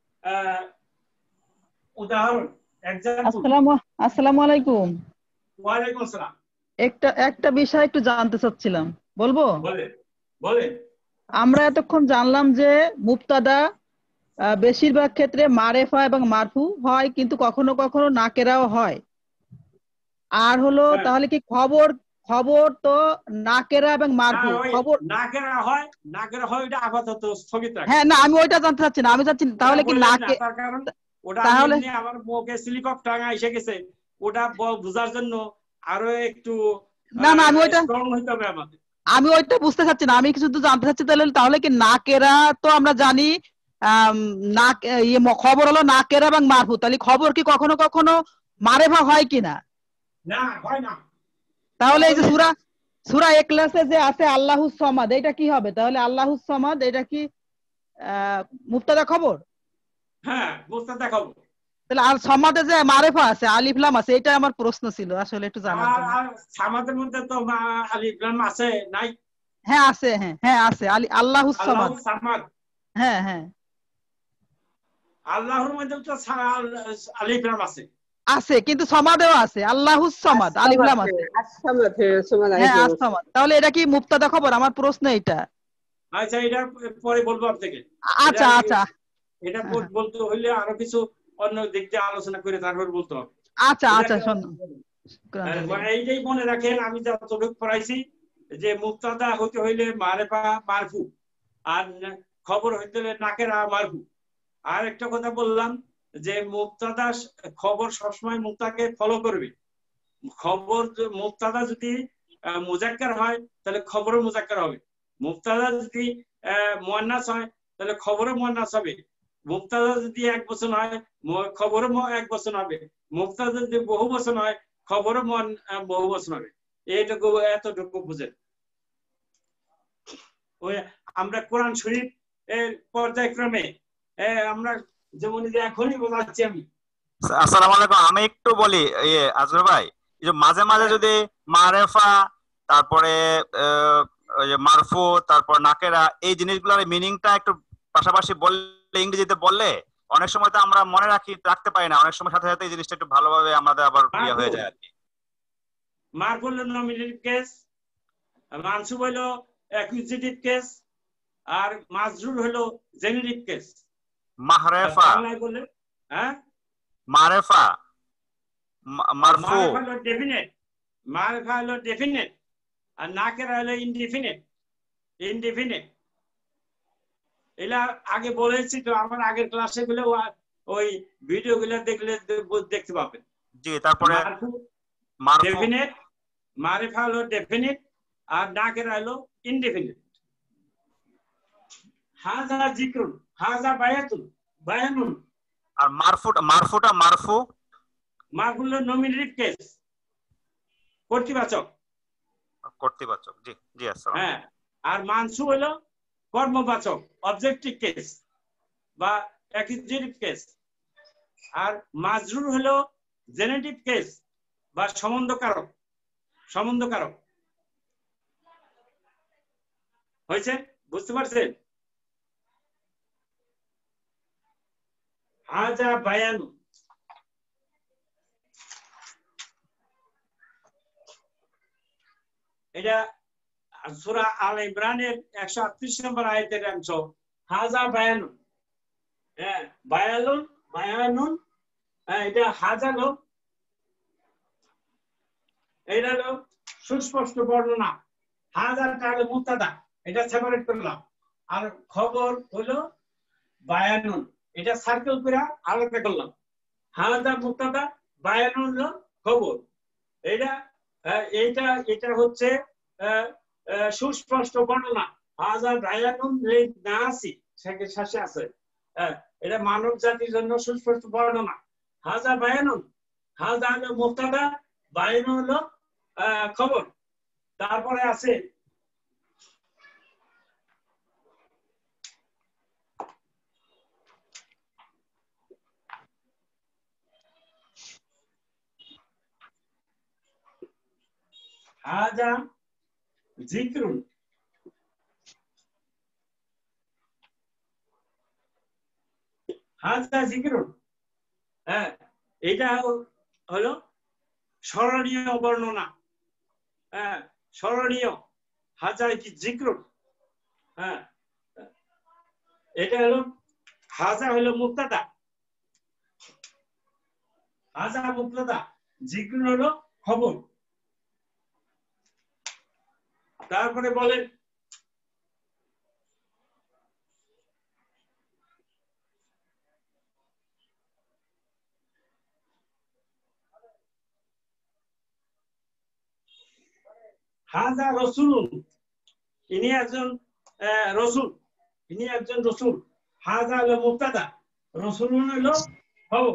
উদাহরণ, আসসালামু আলাইকুম। ওয়ালাইকুম আসসালাম। একটা একটা বিষয় একটু জানতে চাচ্ছিলাম, বলবো? বলেন বলেন। আমরা এতক্ষণ জানলাম যে মুবতাদা আহ, বেশিরভাগ ক্ষেত্রে মারেফা এবং মারফু হয়, কিন্তু কখনো কখনো নাকেরাও হয়। আর হলো হ্যাঁ। তাহলে কি খবর খবর তো নাকেরা এবং না মারফু ওই খবর। নাকেরা হয়, নাকেরা হয় ওটা আপাতত স্থগিত রাখেন। হ্যাঁ না, আমি ওইটা জানতে চাচ্ছি না, আমি চাচ্ছি তাহলে কি বললেন না, নাকে তার কারণ ওটা আমি তাহলে এমনি আমার মুখে স্লিপ অফ টাং এসে গেছে, ওটা ব- বোঝার জন্য আরো একটু না না আমি ওইটা স্ট্রং হইতে হবে আমাদের। আমি ওইটা বুঝতে চাচ্ছি না, আমি কিছু তো জানতে চাচ্ছি। তাহলে তাহলে কি নাকেরা তো আমরা জানি আম, নাক ইয়ে ম- খবর হলো নাকেরা এবং মারফু, তাহলে খবর কি কখনো কখনো মারেফা হয় কিনা? না হয় না। তাহলে এই যে কখনোই না। সূরা সূরা ইখলাসে যে আছে আল্লাহুস সামাদ, এটা কি হবে? তাহলে আল্লাহুস সামাদ এটা কি আহ মুবতাদা খবর? হ্যাঁ বুঝতে দেখাবো। তাহলে আল সামাদে যে মারেফা আছে, আলিফ লাম আছে, এটা আমার প্রশ্ন ছিল আসলে একটু জানার আর জন্য। আর সামাদের মধ্যে তো মা- আলিফ লাম আছে নাই? হ্যাঁ আছে, হ্যাঁ হ্যাঁ আছে, আলি আল্লাহুস আল্লাহ সামাদ। সামাদ, হ্যাঁ হ্যাঁ আল্লাহর মধ্যে তো সা- আলিফ লাম আছে। আছে, কিন্তু সমাদেও আছে আল্লাহুস সামাদ, আলিফ আস-সামাদ, লাম আছে। হ্যাঁ, আস-সামাদ, হ্যাঁ, সামাদ আলিফ হ্যাঁ লাম আছে। আস-সামাদ, তাহলে এটা কি মুবতাদা খবর? আমার প্রশ্ন এটা। আচ্ছা এটা পরে বলবো আপনাকে। এটা আচ্ছা আচ্ছা এটা হ্যাঁ, বল- বলতে হইলে আরো কিছু অন্য দিক দিয়ে আলোচনা করে তারপর বলতে হবে। আচ্ছা এটা আচ্ছা একটা- শোন হ্যাঁ, এইটাই মনে রাখেন, আমি যতটুকু পড়াইছি যে মুক্তাদা হতে হইলে মারেফা মারফু, আর ন- খবর হইতে হলে নাকেরা মারফু। আর একটা কথা বললাম যে মুক্তাদা খবর সবসময় মুক্তাকে ফলো করবে। খবর য- মুক্তাদা যদি আহ, মুজাক্কার হয় তাহলে খবরও মুজাক্কার হবে। মুক্তাদা যদি আহ, মুয়ান্নাস হয় তাহলে খবরও মুয়ান্নাস হবে। মুক্তাদা যদি এক বচন হয় ম- খবরও ম- এক বচন হবে। মুক্তাদা যদি বহু বচন হয় খবরও মুয়ান- আহ, বহু বচন হবে। এইটুকু এতটুকু বুঝেন। ওই আমরা কোরআন শরীফ এর পর্যায়ক্রমে এ, আমরা যেমন এই যে এখনই বোঝাচ্ছি আমি। আসসালামু আলাইকুম। আমি একটু বলি, ইয়ে আজর ভাই, এই যে মাঝে মাঝে হ্যাঁ। যদি মারেফা, তারপরে আহ, ওই যে মারফু, তারপর নাকেরা, এই জিনিসগুলোর মিনিংটা একটু পাশাপাশি বললে, ইংরেজিতে বললে অনেক সময় তো আমরা মনে রাখি রাখতে পারি না, অনেক সময় সাথে সাথে এই জিনিসটা একটু ভালোভাবে আমাদের আবার ইয়ে হয়ে যায় আর কি। মারফু হলো নমিনেটিভ কেস, মানসুব হলো অ্যাকুজিটিভ কেস, আর মাজরুর হলো জেনারিক কেস। মাহরেফা, বাংলায় বলে হ্যাঁ মারেফা, মা- মারফু। মারেফা হলো ডেফিনেট, মারেফা হলো ডেফিনেট, আর নাকেরা হলো ইনডিফিনিট। ইনডিফিনিট এলা আগে বলেছি তো, আমার আগের ক্লাসে গুলো ওই ভিডিও গুলো দেখলে দে- দেখতে পাবেন। জি, তারপরে মারফু মারফু, ডেফিনেট, মারেফা হলো ডেফিনিট, আর নাকেরা হলো ইনডিফিনিট। হাজা জিক্রুন, হাজা বায়াতুন, বায়ানুন। আর মারফুটা মারফুটা মারফু মারফু হলো নমিনেটিভ কেস, কর্তৃবাচক। কর্তৃবাচক। জি জি আসসালাম। হ্যাঁ, আর মানসুব হলো কর্মবাচক, অবজেক্টিভ কেস বা অ্যাকুজিটিভ কেস। আর মাজরুর হলো জেনেটিভ কেস বা সম্বন্ধকারক। সম্বন্ধকারক হয়েছে, বুঝতে পারছেন? হাজা বায়ানু, এটা সূরা আল ইমরানের একশো আটত্রিশ নম্বর আয়াতের অংশ। হাজা বায়ানুন, হ্যাঁ বায়ানুন, বায়ানুন, হ্যাঁ এটা হাজা লোক, এটা হলো সুস্পষ্ট বর্ণনা। হাজারটা হলো মুক্তাদা, এটা সেপারেট করলাম। আর খবর হলো বায়ানুন, এটা সার্কেল করে আলাদা করলাম। হাজা মুক্তাদা, বায়ানুন হলো খবর। এটা আহ, এইটা এটা হচ্ছে আহ, আহ, সুস্পষ্ট বর্ণনা। হাজা বায়ানুন লিন-নাসি, সেকে শেষে আছে। হ্যাঁ, এটা মানব জাতির জন্য সুস্পষ্ট বর্ণনা। হাজা বায়ানুন, হাজা হলো মুক্তাদা, বায়ানুন হলো আহ, খবর। তারপরে আছে হাজা জিক্রুন, হাজা জিক্রুন, হ্যাঁ এটা হলো স্মরণীয় বর্ণনা। হ্যাঁ স্মরণীয়। হাজা কি জিক্রুন, হ্যাঁ এটা হলো হাজা হলো মুবতাদা, হাজা মুবতাদা, জিক্রুন হলো খবর। তারপরে বলেন হাজা রসুলুন, ইনি একজন রসুল, ইনি একজন রসুল। হাজা হলো মুবতাদা, রসুলুন হলো খবর।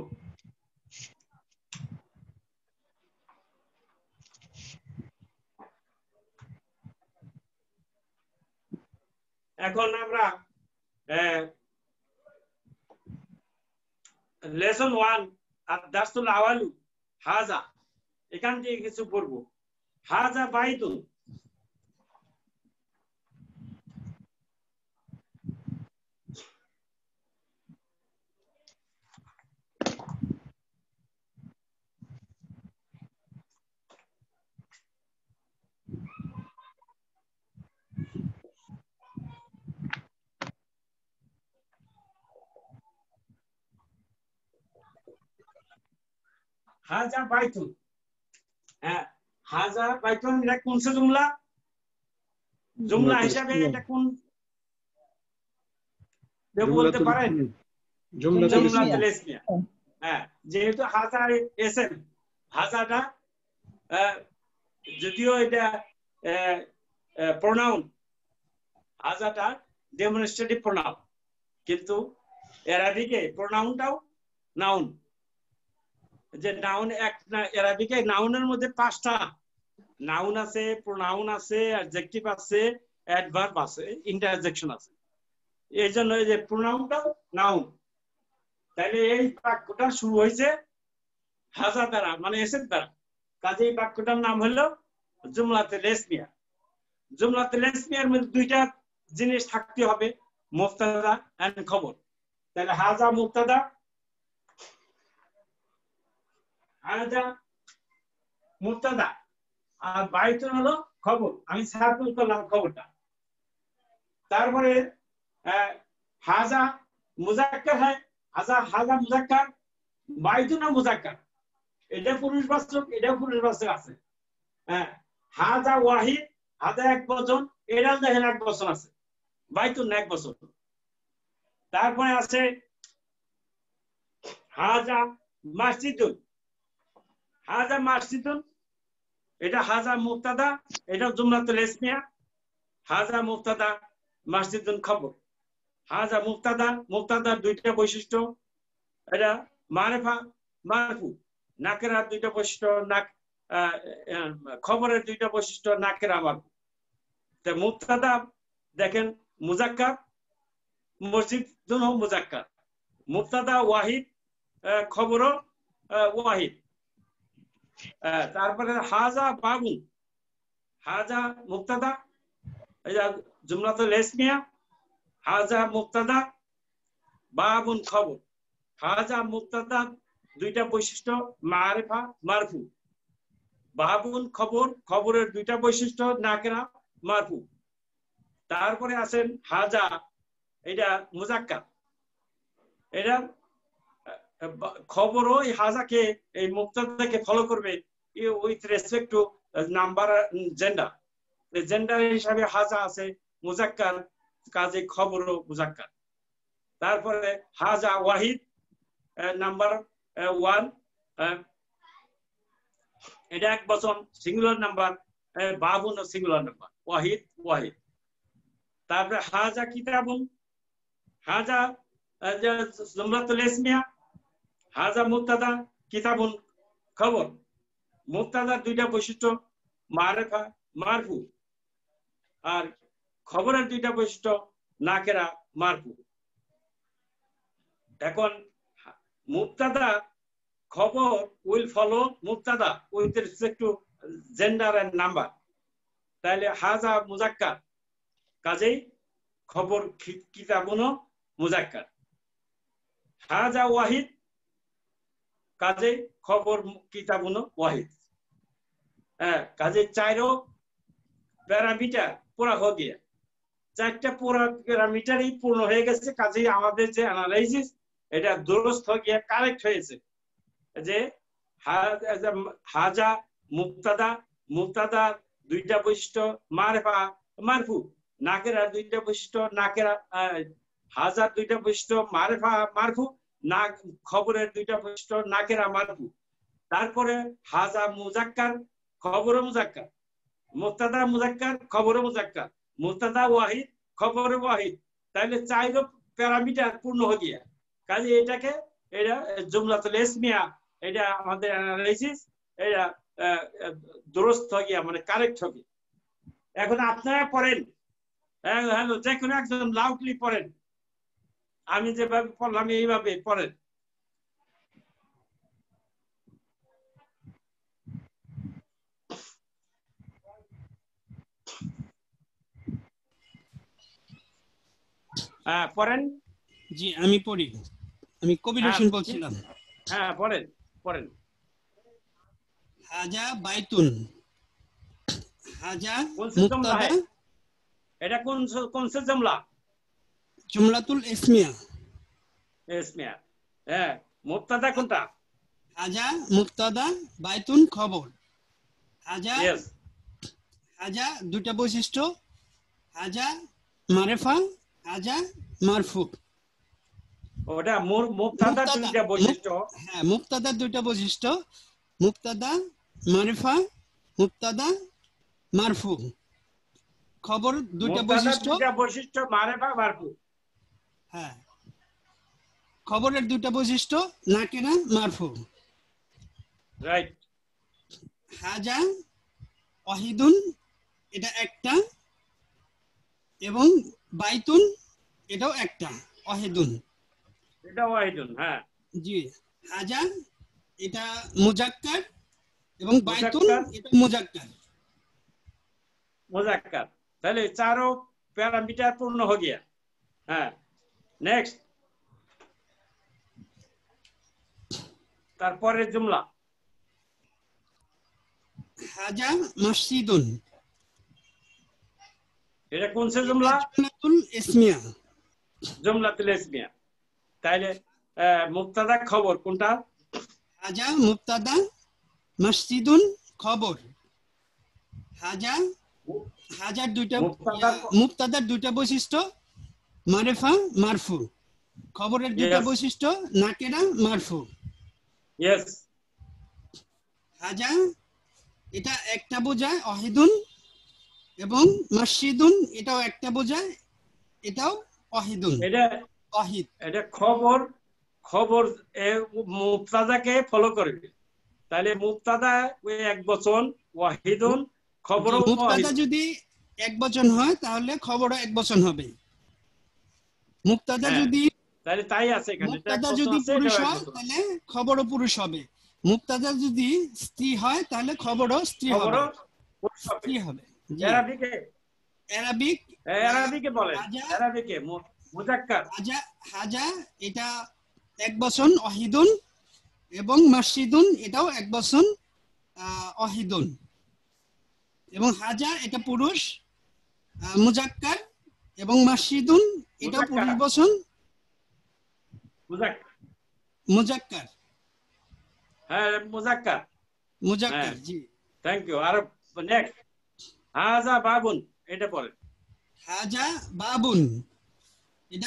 এখন আমরা লেসন ওয়ান আর দার্সুল আওয়ালু হাজা, এখান থেকে কিছু পড়বো। হাজা বাইতুন, হাজা বাইতুন, হ্যাঁ হাজা বাইতুন এটা কোন সে জুমলা, জুমলা হিসাবে এটা কোন বলতে পারেন? জুমলাতুল ইসমিয়া। হ্যাঁ যেহেতু হাজা এসেম, হাজাটা যদিও এটা প্রোনাউন, হাজাটা ডেমনস্ট্রেটিভ প্রোনাউন, কিন্তু অ্যারাবিকে প্রোনাউনটাও নাউন। যে নাউন এক অ্যারাবিকে নাউনের মধ্যে পাঁচটা নাউন আছে, প্রোনাউন আছে, অ্যাডজেক্টিভ আছে, অ্যাডভার্ব আছে, ইন্টারজেকশন আছে। এই জন্য এই যে প্রোনাউনটাও নাউন। তাহলে এই বাক্যটা শুরু হয়েছে হাজা দ্বারা, মানে এসের দ্বারা, কাজে এই বাক্যটার নাম হলো জুমলাতুল ইসমিয়া। জুমলাতুল ইসমিয়ার মধ্যে দুইটা জিনিস থাকতে হবে, মুবতাদা এন্ড খবর। তাহলে হাজা মুবতাদা, হাজা মুবতাদা, আর বাইতুন হলো খবর। আমি সার্কুল করলাম খবরটা। তারপরে হাজা মুজাক্কার হয়, হাজা হাজা মুজাক্কার, বাইতুন মুজাক্কার, এটা পুরুষবাচক, এটা পুরুষবাচক আছে। হ্যাঁ হাজা ওয়াহিদ, হাজা এক বচন, এটা দেখেন এক বচন আছে, বাইতুন এক বচন। তারপরে আছে হাজা মসজিদুন, হাজা মসজিদুন, এটা হাজা মুবতাদা, এটা জুমলাতুল ইসমিয়া। হাজা মুবতাদা, মসজিদুন খবর। হাজা মুবতাদা, মুবতাদার দুইটা বৈশিষ্ট্য, এটা মারিফা মারফু, নাকেরার দুইটা বৈশিষ্ট্য, নাক খবরের দুইটা বৈশিষ্ট্য, নাকেরা মারফু। তো মুবতাদা দেখেন মুজাক্কার, মসজিদুন মুজাক্কার, মুবতাদা ওয়াহিদ, খবরও ওয়াহিদ। তারপরে হাজা বাবুন, হাজা মুবতাদা, জুমলাতুল ইসমিয়া, হাজা মুবতাদা, বাবুন খবর। হাজা মুবতাদা দুইটা বৈশিষ্ট্য, মারিফা মারফু, বাবুন খবর, খবরের দুইটা বৈশিষ্ট্য, নাকেরা মারফু। তারপরে আছেন হাজা, এটা মুজাক্কার, এটা খবর ওই হাজাকে এই মুবতাদাকে ফলো করবে with respect to number gender. Gender হিসাবে হাজা আছে মুজাক্কার, কাজে খবরও মুজাক্কার। তারপরে হাজা ওয়াহিদ, নাম্বার ওয়ান, এটা এক বচন, সিঙ্গুলার নাম্বার, বাবুন সিঙ্গুলার নাম্বার, ওয়াহিদ ওয়াহিদ। তারপরে হাজা কিতাবুন, হাজা জুমলাতুল ইসমিয়া, হাজা মুবতাদা, কিতাবুন খবর। মুবতাদার দুইটা বৈশিষ্ট্য, মারিফা মারফু, আর খবরের দুইটা বৈশিষ্ট্য, নাকেরা মারফু। এখন মুবতাদা খবর উইল ফলো মুবতাদা with respect to gender and number. তাহলে হাজা মুজাক্কার, কাজেই খবর কিতাবুনও মুজাক্কার। হাজা ওয়াহিদ, কাজেই খবর কিতাবুনও ওয়াহিদ। হ্যাঁ কাজে চাইরও প্যারামিটার পুরা হয়ে গিয়া চারটা পুরা প্যারামিটারই পূর্ণ হয়ে গেছে কাজেই আমাদের যে অ্যানালাইসিস এটা দুরস্ত হয়ে গিয়া কারেক্ট হয়েছে যে হাজা মুক্তাদা মুক্তাদা দুইটা বৈশিষ্ট্য মারফা মারফু নাকেরা দুইটা বৈশিষ্ট্য নাকেরা হাজার দুইটা বৈশিষ্ট্য মারফা মারফু না খবরের দুইটা বৈশিষ্ট্য নাকেরা মারফু তারপরে হাজা মুজাক্কার খবর মুজাক্কার মুক্তাদা মুজাক্কার খবর মুজাক্কার মুক্তাদা ওয়াহিদ খবর ওয়াহিদ তাহলে চাইরো প্যারামিটার পূর্ণ হয়ে গিয়া কাজে এটাকে এটা জুমলাতুল ইসমিয়া এটা আমাদের অ্যানালাইসিস এটা দুরস্ত হয়ে গিয়া মানে কারেক্ট হবে এখন আপনারা পড়েন হ্যালো যে কোনো একজন লাউডলি পড়েন আমি যেভাবে পড়লাম এইভাবে পড়েন হ্যাঁ পড়েন জি আমি পড়ি আমি কবির হোসেন বলছিলাম হ্যাঁ পড়েন পড়েন হাজা বাইতুন হাজা মুক্তাদা এটা কোন কোন সে জুমলা জুমলাতুল ইসমিয়া ইসমিয়া হ্যাঁ মুক্তাদা কোনটা হাজা মুক্তাদা বাইতুন খবর হাজা হাজা দুইটা বৈশিষ্ট্য হাজা মারিফা হাজা মারফু ওটা মুক্তাদা দুইটা বৈশিষ্ট্য হ্যাঁ মুক্তাদা দুইটা বৈশিষ্ট্য মুক্তাদা মারিফা মুক্তাদা মারফু খবর দুইটা বৈশিষ্ট্য দুইটা বৈশিষ্ট্য মারিফা মারফু হ্যাঁ খবরের দুইটা বৈশিষ্ট্য নাকিরা মারফু রাইট হাজা ওয়াহিদুন এটা একটা এবং বাইতুন এটাও একটা ওয়াহিদুন এটা ওয়াহিদুন হ্যাঁ জি হাজা এটা মুজাক্কার এবং বাইতুন এটা মুজাক্কার মুজাক্কার তাহলে চারো প্যারামিটার পূর্ণ হয়ে গিয়া হ্যাঁ নেক্সট তারপরে জুমলা হাজা মসজিদুন এটা কোন সে জুমলা জুমলাতুল ইসমিয়া জুমলাতুল ইসমিয়া তাহলে মুক্তাদা খবর কোনটা হাজা মুক্তাদা মসজিদুন খবর হাজা হাজার দুইটা মুক্তাদার দুইটা বৈশিষ্ট্য মারিফা মারফু খবরের দুইটা বৈশিষ্ট্য নাকেরা মারফু ইয়েস হাজা এটা একটা বোঝায় ওয়াহিদুন এবং মসজিদুন এটাও একটা বোঝায় এটাও ওয়াহিদুন এটা ওয়াহিদ এটা খবর খবর মুক্তাদাকে ফলো করবে তাহলে মুক্তাদা ওই এক বচন ওয়াহিদুন খবর মুক্তাদা যদি এক বচন হয় তাহলে খবরও এক বচন হবে মুক্তাদা যদি তাহলে তাই আছে এখানে মুক্তাদা যদি পুরুষ হয় তাহলে খবরও পুরুষ হবে মুক্তাদা যদি স্ত্রী হয় তাহলে খবরও স্ত্রী হবে স্ত্রী হবে আরবিকে আরবিক আরবিকে বলে আরবিকে মুজাক্কার হাজা হাজা এটা এক বচন ওয়াহিদুন এবং মসজিদুন এটাও এক বচন ওয়াহিদুন এবং হাজা এটা পুরুষ মুজাক্কার এবং মসজিদুন এটাও পুরুষ বচন মুজাক্কার মুজাক্কার হ্যাঁ মুজাক্কার মুজাক্কার জি থ্যাংক ইউ আর নেক্সট হাজা বাবুন এটা পড়ে হাজা বাবুন এটা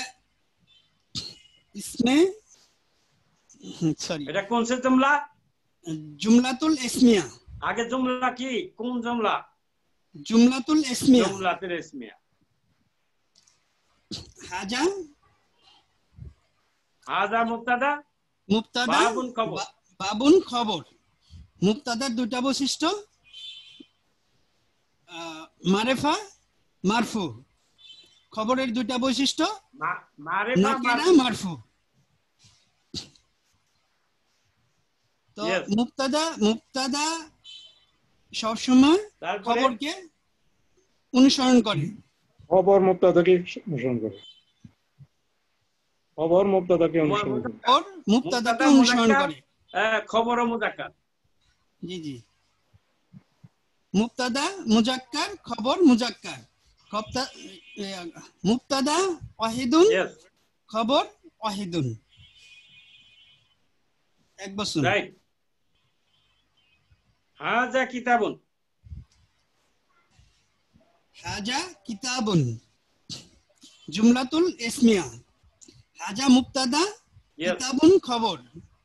ইসমে সরি এটা কোন সে জুমলা জুমলাতুল ইসমিয়া আগে জুমলা কি কোন জুমলা জুমলাতুল ইসমিয়া জুমলাতুল ইসমিয়া হাজা হাজা মুক্তাদা মুক্তাদা বাবুন খবর বাবুন খবর মুক্তাদার দুটো বৈশিষ্ট্য মারিফা মারফু খবরের দুটো বৈশিষ্ট্য মারিফা মারফু তো মুক্তাদা মুক্তাদা সব সময় খবরকে অনুসরণ করে খবর মুক্তাদাকে অনুসরণ করে খবর মুক্তাদাকে অনুসরণ করে খবর মুক্তাদাকে অনুসরণ করে খবর ও মুজাক্কার জি জি মুবতাদা মুজাক্কার খবর মুজাক্কার খবতা- এ, মুবতাদা ওয়াহিদুন Yes. খবর ওয়াহিদুন এক বছর Right. হাজা কিতাবুন। হাজা কিতাবুন জুমলাতুল ইসমিয়া হাজা মুবতাদা Yes. কিতাবুন খবর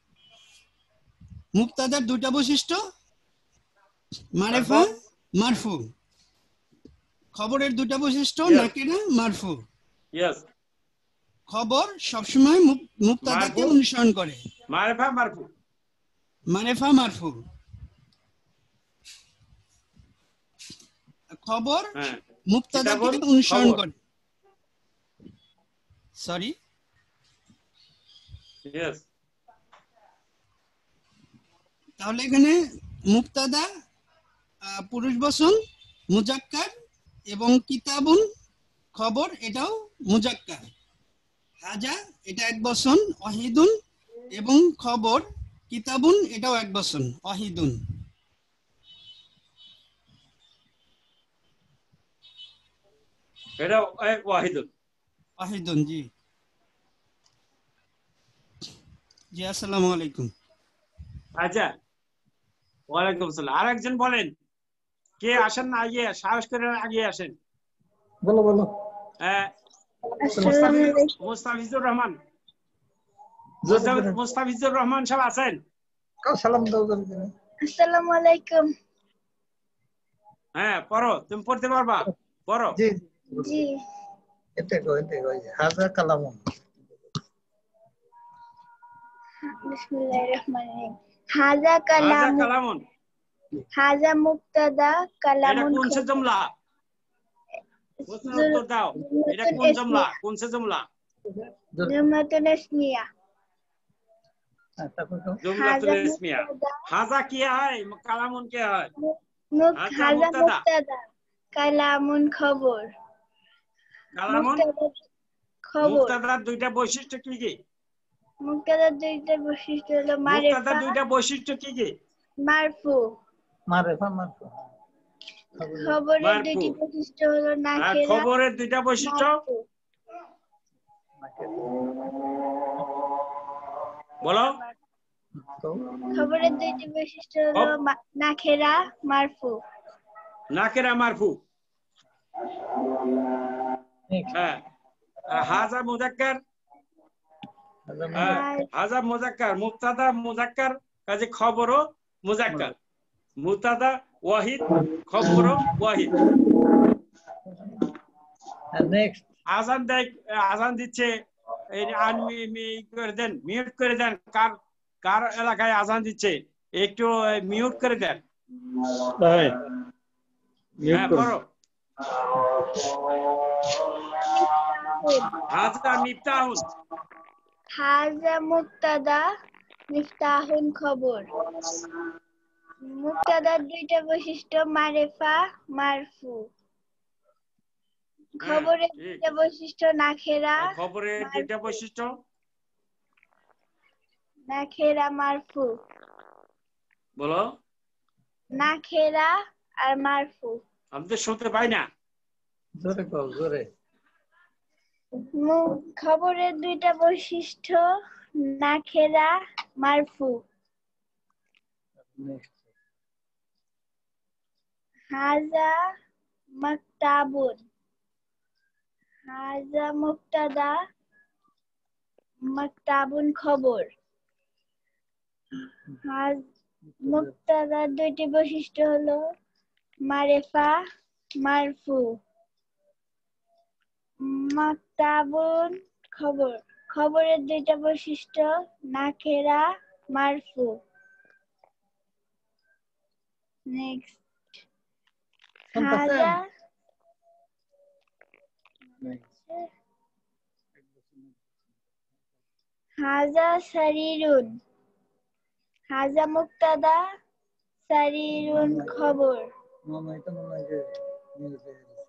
মুবতাদার দুইটা বৈশিষ্ট্য মারিফা মারফু খবরের দুইটা বৈশিষ্ট্য Yes. নাকিরা মারফু Yes. খবর সবসময় মুব- মুবতাদাকে মারফু। অনুসরণ করে মারিফা মারফু। মারিফা মারফু খবর হ্যাঁ। মুবতাদাকে কিতাবুন অনুসরণ খবর। করে সরি Yes. তাহলে এখানে মুবতাদা আহ, পুরুষ বচন মুজাক্কার এবং কিতাবুন খবর এটাও মুজাক্কার হাজা এটা এক বচন ওয়াহিদুন এবং খবর কিতাবুন এটাও এক বচন ওয়াহিদুন এটা এক ওয়াহিদুন। ওয়াহিদুন জি জি আসসালামু আলাইকুম আচ্ছা, ওয়ালাইকুম আসসালাম। আরেকজন বলেন, কে আসেন না, আগে সাহস করে আগে আসেন। বলো বলো আহ, আসসালামু আলাইকুম। মুস্তাফিজুর রহমান জোরে মুস্তাফিজ- জোরে। মুস্তাফিজুর রহমান সাহেব আছেন? কাও সালাম দাও জোরে জোরে। আসসালামু আলাইকুম। হ্যাঁ, পড়ো, তুমি পড়তে পারবা, পড়ো। জি জি এতে গো এতে গো হাজা কালামুন বিসমিল্লাহির রহমানির রহিম। হাজা হাজা কালামুন কালামুন। হাজা মুবতাদা এটা কালামুন কোন সে খবর। জুমলা? প্রশ্নের উত্তর দাও। এটা কোন জুমলা? কোন সে জুমলা? জুমলাতুল ইসমিয়া। তারপর তো জুমলাতুল হাজা ইসমিয়া। মুবতাদা হাজা কি হয়, কালামুন কি হয়? মুক হাজা হাজা মুবতাদা। মুবতাদা কালামুন খবর। কালামুন মুবতাদা খবর। মুবতাদার দুইটা বৈশিষ্ট্য কি কি? মুবতাদার দুইটা বৈশিষ্ট্য হলো মুবতাদার মারিফা দুইটা বৈশিষ্ট্য কি কি? মারফু। মারিফা মারফু খবরের মারফু। দুইটি বৈশিষ্ট্য হলো আর নাকিরা খবরের দুইটা বৈশিষ্ট্য মারফু। বলো। খবরের দুইটি বৈশিষ্ট্য হলো খব- মা- নাখেরা মারফু। নাকেরা মারফু। নেক্সট হ্যাঁ। আর হাজা মুজাক্কার। হাজা হ্যাঁ, আর হাজা মুজাক্কার, মুবতাদা মুজাক্কার, কাজে খবরও মুজাক্কার। মুবতাদা ওয়াহিদ, খবরও ওয়াহিদ। নেক্সট আজান দেয়, আজান দিচ্ছে, এই আনমি মি- করে দেন, মিউট করে দেন। কার কার এলাকায় আজান দিচ্ছে একটু মিউট করে দেন। তাই মিউট হ্যাঁ, করুন। পড়ো। হাজা মিফতাহুন। হাজা মুবতাদা মিফতাহুন খবর। মুবতাদার দুইটা বৈশিষ্ট্য মারিফা মারফু। খবরের ঠিক। দুইটা বৈশিষ্ট্য নাখেরা আর খবরের দুইটা বৈশিষ্ট্য নাখেরা মারফু। বলো। নাখেরা আর মারফু। আমি তো শুনতে পাই না। জোরে কও জোরে মু- খবরের দুইটা বৈশিষ্ট্য নাখেরা মারফু। নেক্সট হাজা মাকতাবুন। হাজা মুবতাদা মাকতাবুন খবর। হাজ মুবতাদার দুইটি বৈশিষ্ট্য হলো মারিফা মারফু। মাকতাবুন খবর। খবরের দুইটা বৈশিষ্ট্য নাকেরা মারফু। নেক্সট হাজা হাজা সারিরুন। হাজা মুবতাদা সারিরুন খবর। না না এটা মনে হয় যে মিউট হয়ে গেছে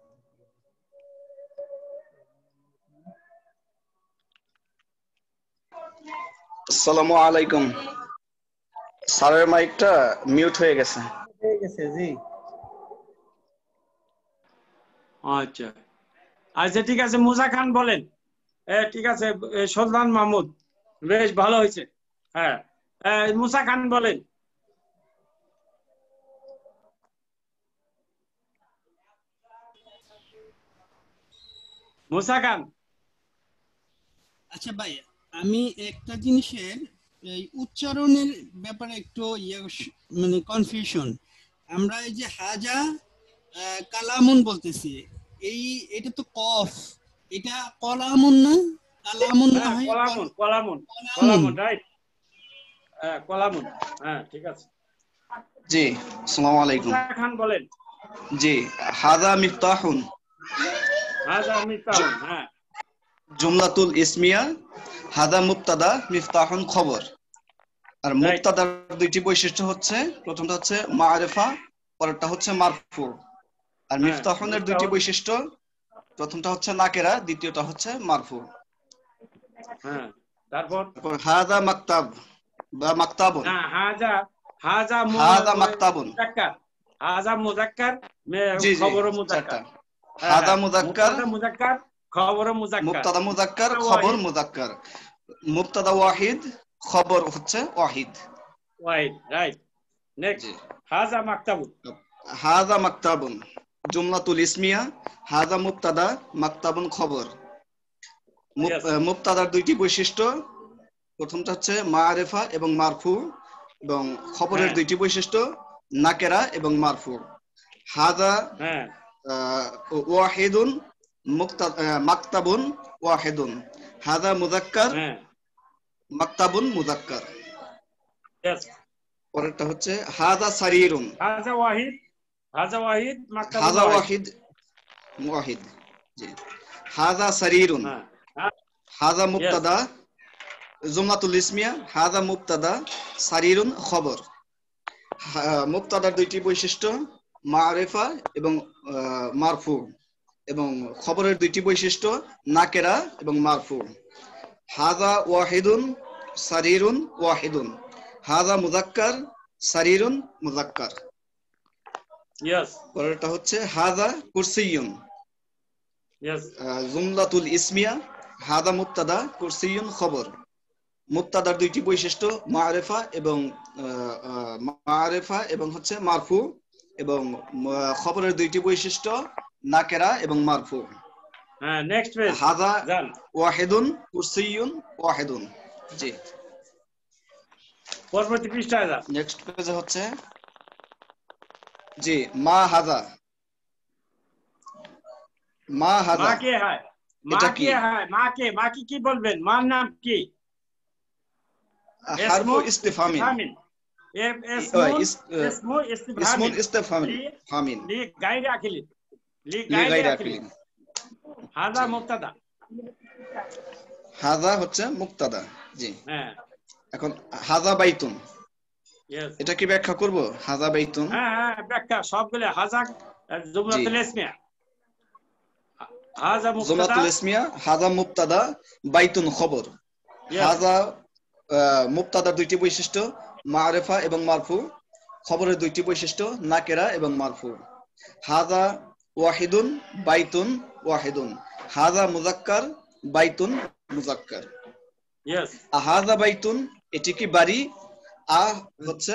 আসসালামু আলাইকুম। স্যারের মাইকটা মিউট হয়ে গেছে। হয়ে গেছে জি আচ্ছা আচ্ছা ঠিক আছে মুসা খান বলেন এ ঠিক আছে সুলতান মাহমুদ বেশ ভালো হয়েছে হ্যাঁ মুসা খান বলেন মুসা খান আচ্ছা ভাই আমি একটা জিনিসের এই উচ্চারণের ব্যাপারে একটু ইয়ে মানে কনফিউশন আমরা এই যে হাজা কালামুন বলতেছি এই এটা তো কফ এটা কলামুন না কালামুন না হয় কলামুন কলামুন কলামুন রাইট হ্যাঁ কলামুন হ্যাঁ ঠিক আছে জি আসসালামু আলাইকুম মুসা খান বলেন জি হাযা মিফতাহুন হাযা মিফতাহুন হ্যাঁ জুমলাতুল ইসমিয়া হাদা মুবতাদা মিফতাহুন খবর আর মুবতাদার দুইটি বৈশিষ্ট্য হচ্ছে প্রথমটা হচ্ছে মারিফা পরেরটা হচ্ছে মারফু আর মিফতাহুনের দুইটি বৈশিষ্ট্য প্রথমটা হচ্ছে নাকেরা দ্বিতীয়টা হচ্ছে মারফু হ্যাঁ তারপর হাদা মাকতাব বা মাকতাবুন না হাজা হাজা হাদা মাকতাবুন মুযাক্কার হাজা মুযাক্কার খবর মুযাক্কার হাদা মুযাক্কার মুযাক্কার খবর মুযাক্কার মুবতাদা মুযাক্কার খবর মুযাক্কার মুবতাদা ওয়াহিদ খবর হচ্ছে ওয়াহিদ ওয়াহিদ রাইট নেক্সট হাজা মাকতাবুন হাদা মাকতাবুন জুমলাতুল ইসমিয়া হাদা মুবতাদা মাকতাবুন খবর মুবতাদার দুইটি বৈশিষ্ট্য প্রথমটা হচ্ছে মারিফা এবং মারফু এবং খবরের দুইটি বৈশিষ্ট্য নাকেরা এবং মারফু হাদা ওয়াহিদুন মাকতাবুন ওয়াহিদুন হাদা মুযাক্কার মাকতাবুন মুযাক্কার পরেরটা হচ্ছে হাদা সারিরুন হাদা ওয়াহিদ হাদা ওয়াহিদ মাকতাবুন হাদা ওয়াহিদ ওয়াহিদ জি হাদা সারিরুন হাদা মুবতাদা জুমলাতুল ইসমিয়া হাদা মুবতাদা সারিরুন খবর মুবতাদার দুইটি বৈশিষ্ট্য মারিফা এবং মারফু এবং খবরের দুইটি বৈশিষ্ট্য নাকেরা এবং মারফু হাদা ওয়াহিদুন সারিরুন ওয়াহিদুন হাদা মুযাক্কার সারিরুন মুযাক্কার ইয়েস পরেরটা হচ্ছে হাদা কুরসিয়ুন ইয়েস জুমলাতুল ইসমিয়া হাদা মুবতাদা কুরসিয়ুন খবর মুবতাদার দুইটি বৈশিষ্ট্য মারিফা এবং মারিফা এবং হচ্ছে মারফু এবং খবরের দুইটি বৈশিষ্ট্য নাকেরা এবং মারফু হ্যাঁ নেক্সট পেজ হাদা ওয়াহিদুন কুরসিয়ুন ওয়াহিদুন জি পরবর্তী পৃষ্ঠায় যা নেক্সট পেজে হচ্ছে জি মা হাদা মা হাদা মা কে হয় মা কে হয় মা কে মা কি কি বলবেন মার নাম কি হারফু ইস্তিফামিন اسمه اسمه استفهام فامين لغير عاقل لغير عاقل هذا مبتدا হাদা হচ্ছে মুবতাদা জি হ্যাঁ এখন হাদা বাইতুন यस এটা কি ব্যাখ্যা করব হাদা বাইতুন হ্যাঁ হ্যাঁ ব্যাখ্যা সবগুলো হাজা জুমলাতুল ইসমিয়া হাজা মুবতাদা জুমলাতুল ইসমিয়া হাদা মুবতাদা বাইতুন খবর হাদা মুবতাদার দুইটি বৈশিষ্ট্য মারিফা এবং মারফু খবরের দুইটি বৈশিষ্ট্য নাকেরা এবং মারফু হাদা ওয়াহিদুন বাইতুন ওয়াহিদুন হাদা মুযাক্কার বাইতুন মুযাক্কার यस হাদা বাইতুন এটি কি বাড়ি আ হচ্ছে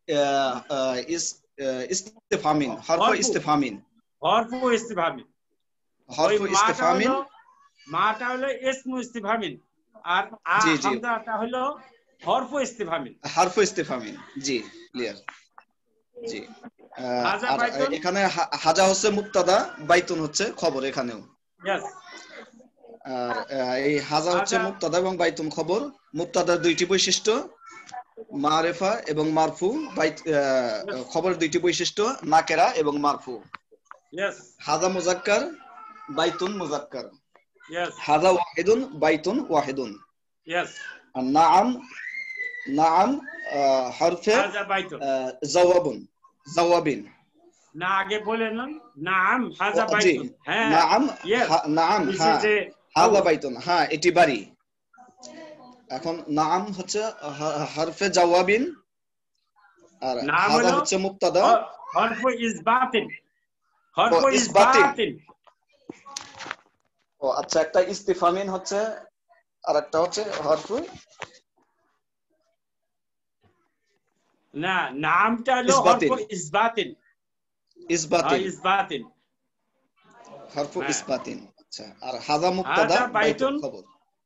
ইস্তিফামিন হরফ ইস্তিফামিন হরফ ইস্তিফামিন হরফ ইস্তিফামিন মাটা হলো ইসমু ইস্তিফামিন আর আ হামজাটা হলো হরফ ইস্তিফামিন হরফ ইস্তিফামিন জি ক্লিয়ার জি এখানে হাজা হচ্ছে মুবতাদা বাইতুন হচ্ছে খবর এখানেও यस আর এই হাজা হচ্ছে মুবতাদা এবং বাইতুন খবর মুবতাদার দুইটি বৈশিষ্ট্য মারিফা এবং মারফু বাইত খবরের দুইটি বৈশিষ্ট্য নাকেরা এবং মারফু यस হাজা মুযাক্কার বাইতুন মুযাক্কার यस হাজা ওয়াহিদুন বাইতুন ওয়াহিদুন यस আর নাআম নাআম হরফে জাওয়াবুন জাওয়াবিন না আগে বলেন নাম হাজা বাইতুন হ্যাঁ নাআম নাআম হ্যাঁ হাজা বাইতুন হ্যাঁ এটি বাড়ি এখন নাআম হচ্ছে হরফে জাওয়াবিন আর হাজা হচ্ছে মুবতাদা হরফ ইসবাতিন হরফ ইসবাতিন ও আচ্ছা, একটা ইস্তিফামিন হচ্ছে আর একটা হচ্ছে হরফু না, নামটা হলো ইসবাতিন। হরফ ইসবাতিন। ইসবাতিন। হ্যাঁ, ইসবাতিন। হরফু হ্যাঁ। ইসবাতিন। আচ্ছা, আর হাদা মুবতাদা হাদা বাইতুন বাইতুন। খবর।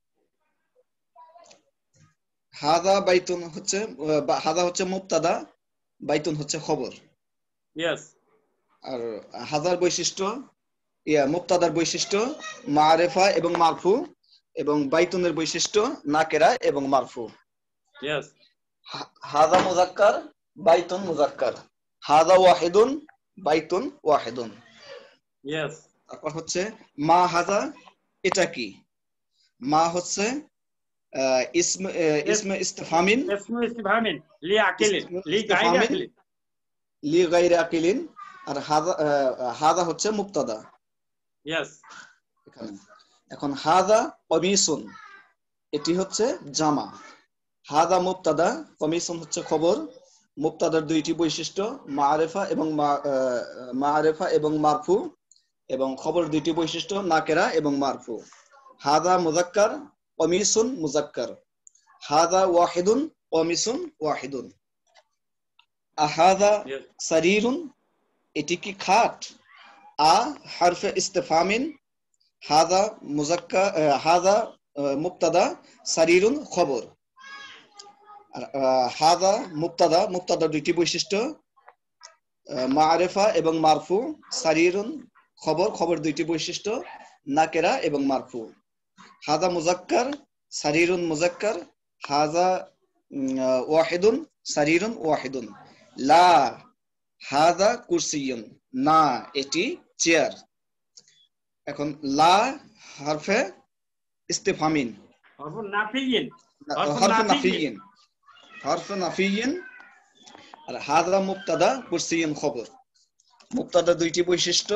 হাদা বাইতুন হচ্ছে আহ, বা- হাদা হচ্ছে মুবতাদা, বাইতুন হচ্ছে খবর। ইয়েস। আর হাদার বৈশিষ্ট্য, ইয়া মুবতাদার বৈশিষ্ট্য মারেফা এবং মারফু, এবং বাইতুনের বৈশিষ্ট্য নাকেরা এবং মারফু। ইয়েস। হাদা মুজাক্কার, বাইতুন মুজাক্কার। হাদা ওয়াহিদুন, বাইতুন ওয়াহিদুন। ইয়েস। তারপর হচ্ছে মা হাদা, এটা কি? মা হচ্ছে আহ, ইসম আহ, ইসম ইস্তিফামিন, ইসমু ইসতিফহামিন লি আকিলিন, ইসম লি গায়রি ইস্তিফামিন আকিলিন। লি গায়রি আকিলিন। আর হাদা আহ, হাদা হচ্ছে মুবতাদা ইয়েস। এখানে। এখন হাদা কমিসুন, এটি হচ্ছে জামা। হাদা মুবতাদা, কমিসুন হচ্ছে খবর। মুবতাদার দুইটি বৈশিষ্ট্য মারেফা এবং মারেফা এবং মারফু, এবং খবর দুইটি বৈশিষ্ট্য নাকেরা এবং মারফু। হাদা মুজাক্কার, কমিসুন মুজাক্কার। হাদা ওয়াহিদুন, কমিসুন ওয়াহিদুন। আহাদা সারিরুন, এটি কি খাট? আ হারফে ইস্তিফামিন। হাদা মুজাক্কার, হাদা মুবতাদা, সারিরুন খবর। আর হাদা মুবতাদা, মুবতাদার দুইটি বৈশিষ্ট্য মারেফা এবং মারফু। সারিরুন খবর, খবর দুইটি বৈশিষ্ট্য নাকেরা এবং মারফু। হাদা মুজাক্কার, সারিরুন মুজাক্কার। হাদা ওয়াহিদুন, সারিরুন ওয়াহিদুন। লা হাদা কুরসিয়ুন, না এটি চেয়ার। এখন লা হারফে ইস্তিফামিন, হরফ নাফিয়িন। হরফ হরফ নাফিয়িন। নাফিয়িন, হরফ নাফিয়িন। আর হাদা মুবতাদা, কুরসিয়ুন খবর। মুবতাদা দুইটি বৈশিষ্ট্য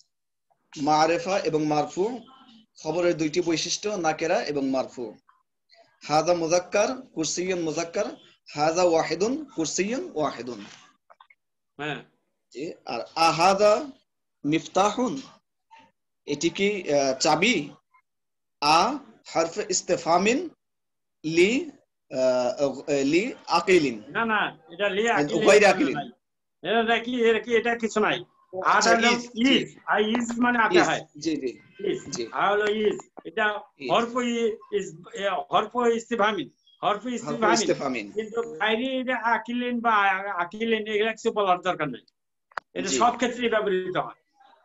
মারেফা এবং মারফু, খবরের দুইটি বৈশিষ্ট্য নাকেরা এবং মারফু। হাদা মুজাক্কার, কুরসিয়ুন মুজাক্কার। হাদা ওয়াহিদুন, কুরসিয়ুন ওয়াহিদুন। হ্যাঁ। আর আহাদা মিফতাহুন, এটি কি আহ, চাবি? আ হরফ ইস্তিফামিন লি আহ, লি আকিলিন, না না, এটা লি আকিলিন গায়রি মানে আকিলিন। নাই। এটা নাকি এটা কি এটা কিছু নাই। আর আচ্ছা, হলো ইজ, জি, ইজ, আর ইজ মানে আতে ইজ, হয়। জি জি ইজ। জি, আর হলো ইজ, এটা ইজ। হরফ ই- ইজ এ, হরফ ইস্তিফহামিন, হরফ হরফ ইস্তিফহামিন। ইস্তিফামিন, কিন্তু গায়রি এটা আকিলিন বা আকিলিন এগুলা কিছু বলার দরকার নাই। এটা জি। সব ক্ষেত্রেই ব্যবহৃত হয়।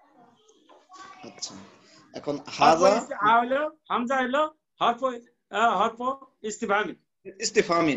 আচ্ছা, এখন হরফ হাদা ইস্তি- আ হলো হামজা হলো হরফ আহ, হরফ ইস্তিফহামিন। ইস্তিফামিন।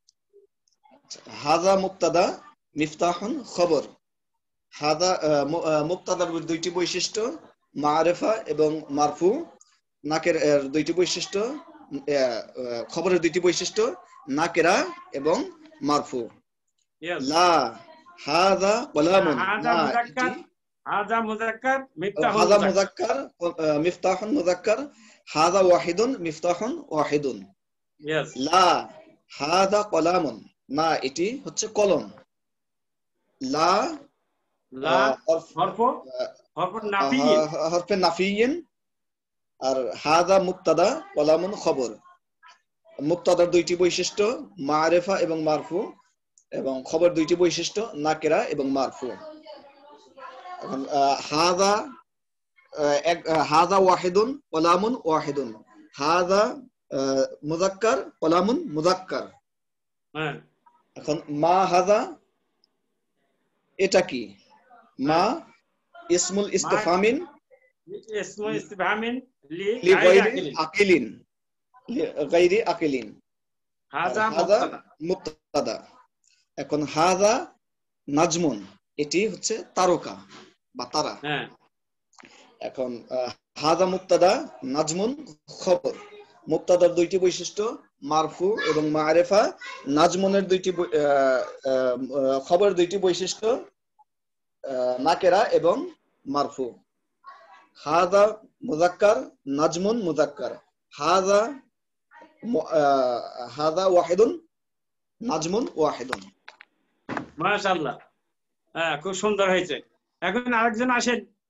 হাদা মুবতাদা, মিফতাহুন খবর। হাদা আহ, মু- আহ, মুবতাদার দুইটি বৈশিষ্ট্য মারেফা এবং মারফু। নাকের এর দুইটি বৈশিষ্ট্য আহ, আহ, খবরের দুইটি বৈশিষ্ট্য নাকেরা এবং মারফু। ইয়েস। লা হাদা কলামুন, হাদা না মুজাক্কার, এটি। হাদা মুজাক্কার, মিফতাহুন হাদা মুজাক্কার। মুজাক্কার, আহ, মিফতাহুন মুজাক্কার। হাদা ওয়াহিদুন, মিফতাহুন ওয়াহিদুন। ইয়েস। লা হাদা কলামুন, না এটি হচ্ছে কলম। লা লা আহ, হরফ হরফ হরফ নাফিয়িন। আহ, হরফে নাফিয়িন। আর হাদা মুবতাদা, কলামুন খবর। মুবতাদার দুইটি বৈশিষ্ট্য মারেফা এবং মারফু, এবং খবর দুইটি বৈশিষ্ট্য নাকেরা এবং মারফু। এখন আহ, হাদা আহ, এক আহ, হাদা ওয়াহিদুন, কলামুন ওয়াহিদুন। হাদা আহ, মুজাক্কার, কলামুন মুজাক্কার। হ্যাঁ। এখন মা হাদা, এটা কি? মা ইসমুল ইস্তিফামিন ইসমু ইস্তিফহামিন লি লি গায়রি গায়রি আকিলিন। আকিলিন, লি গায়রি আকিলিন। আর হাদা হাদা মুবতাদা। মুবতাদা। এখন হাদা নাজমুন, এটি হচ্ছে তারকা বা তারা। হ্যাঁ। এখন আহ, হাদা মুবতাদা, নাজমুন খবর। মুবতাদার দুইটি বৈশিষ্ট্য মারফু এবং মারেফা। নাজমুনের দুইটি বৈ- আহ, আহ, আহ, খবরের দুইটি বৈশিষ্ট্য আহ, নাকেরা এবং মারফু। হাদা মুজাক্কার, নাজমুন মুজাক্কার। হাদা মু- আহ, হাদা ওয়াহিদুন, নাজমুন ওয়াহিদুন। মাশাআল্লাহ। হ্যাঁ, খুব সুন্দর হয়েছে। এখন আরেকজন আসেন,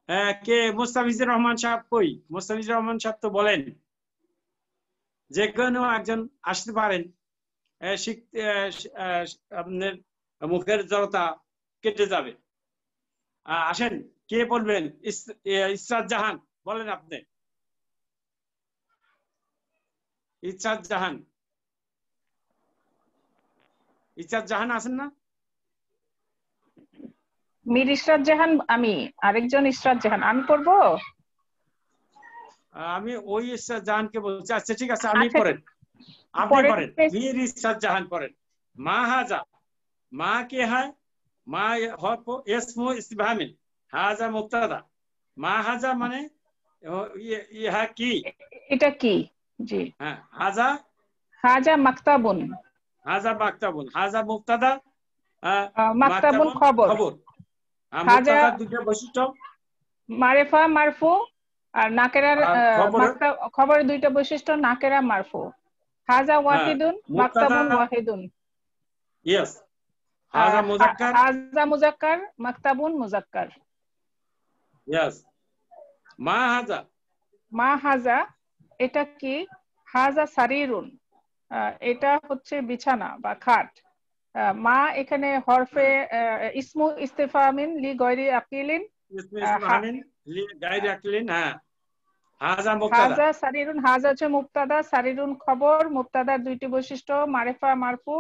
কে মুস্তাফিজুর রহমান সাহেব কই? মুস্তাফিজুর রহমান সাহেব তো বলেন, যে কোনো একজন আসতে পারেন, শিখতে আপনার মুখের জড়তা কেটে যাবে। আসেন, কে বলবেন? ইসরাত জাহান বলেন আপনি। ইসরাত জাহান, ইসরাত জাহান আছেন না? মীর ইসরাত জাহান আমি, আরেকজন ইসরাত জাহান, আমি পড়বো? আমি ওই ইসরাত জাহানকে বলছি। আচ্ছা ঠিক আছে, আমি পড়েন, আপনি পড়েন। মীর ইসরাত জাহান পড়েন। মা হাজা, মা কে হয়? মা হরফ ইসমু ইসতিফহামিন, হাজা মুবতাদা। মা হাজা মানে ইহা কি? এটা কি? জি হ্যাঁ, হাজা হাজা মাকতাবুন, হাজা মাকতাবুন, হাজা মুবতাদা, মাকতাবুন খবর। খবর। হাজা মুবতাদা দুটো বৈশিষ্ট্য, মারিফা মারফু, আর নাকেরার মাকতাব খবরের দুইটা বৈশিষ্ট্য, নাকেরা মারফু। হাজা ওয়াহিদুন, মাকতাবুন ওয়াহিদুন। ইয়েস। হাজা মুজাক্কার, হাজা মুজাক্কার, মাকতাবুন মুজাক্কার। ইয়েস। মা হাজা, মা হাজা এটা কি? হাজা সারিরুন, এটা হচ্ছে বিছানা বা খাট। মা এখানে হরফে ইসমু ইস্তিফহামিন লি গয়রি আকিলিন, ইসমু ইস্তিফহামিন লি গয়রি আকিলিন। হ্যাঁ, হাজা মুবতাদা। হাজা সারিরুন, হাজা হচ্ছে মুবতাদা, সারিরুন খবর। মুবতাদার দুইটি বৈশিষ্ট্য, মারিফা মারফু।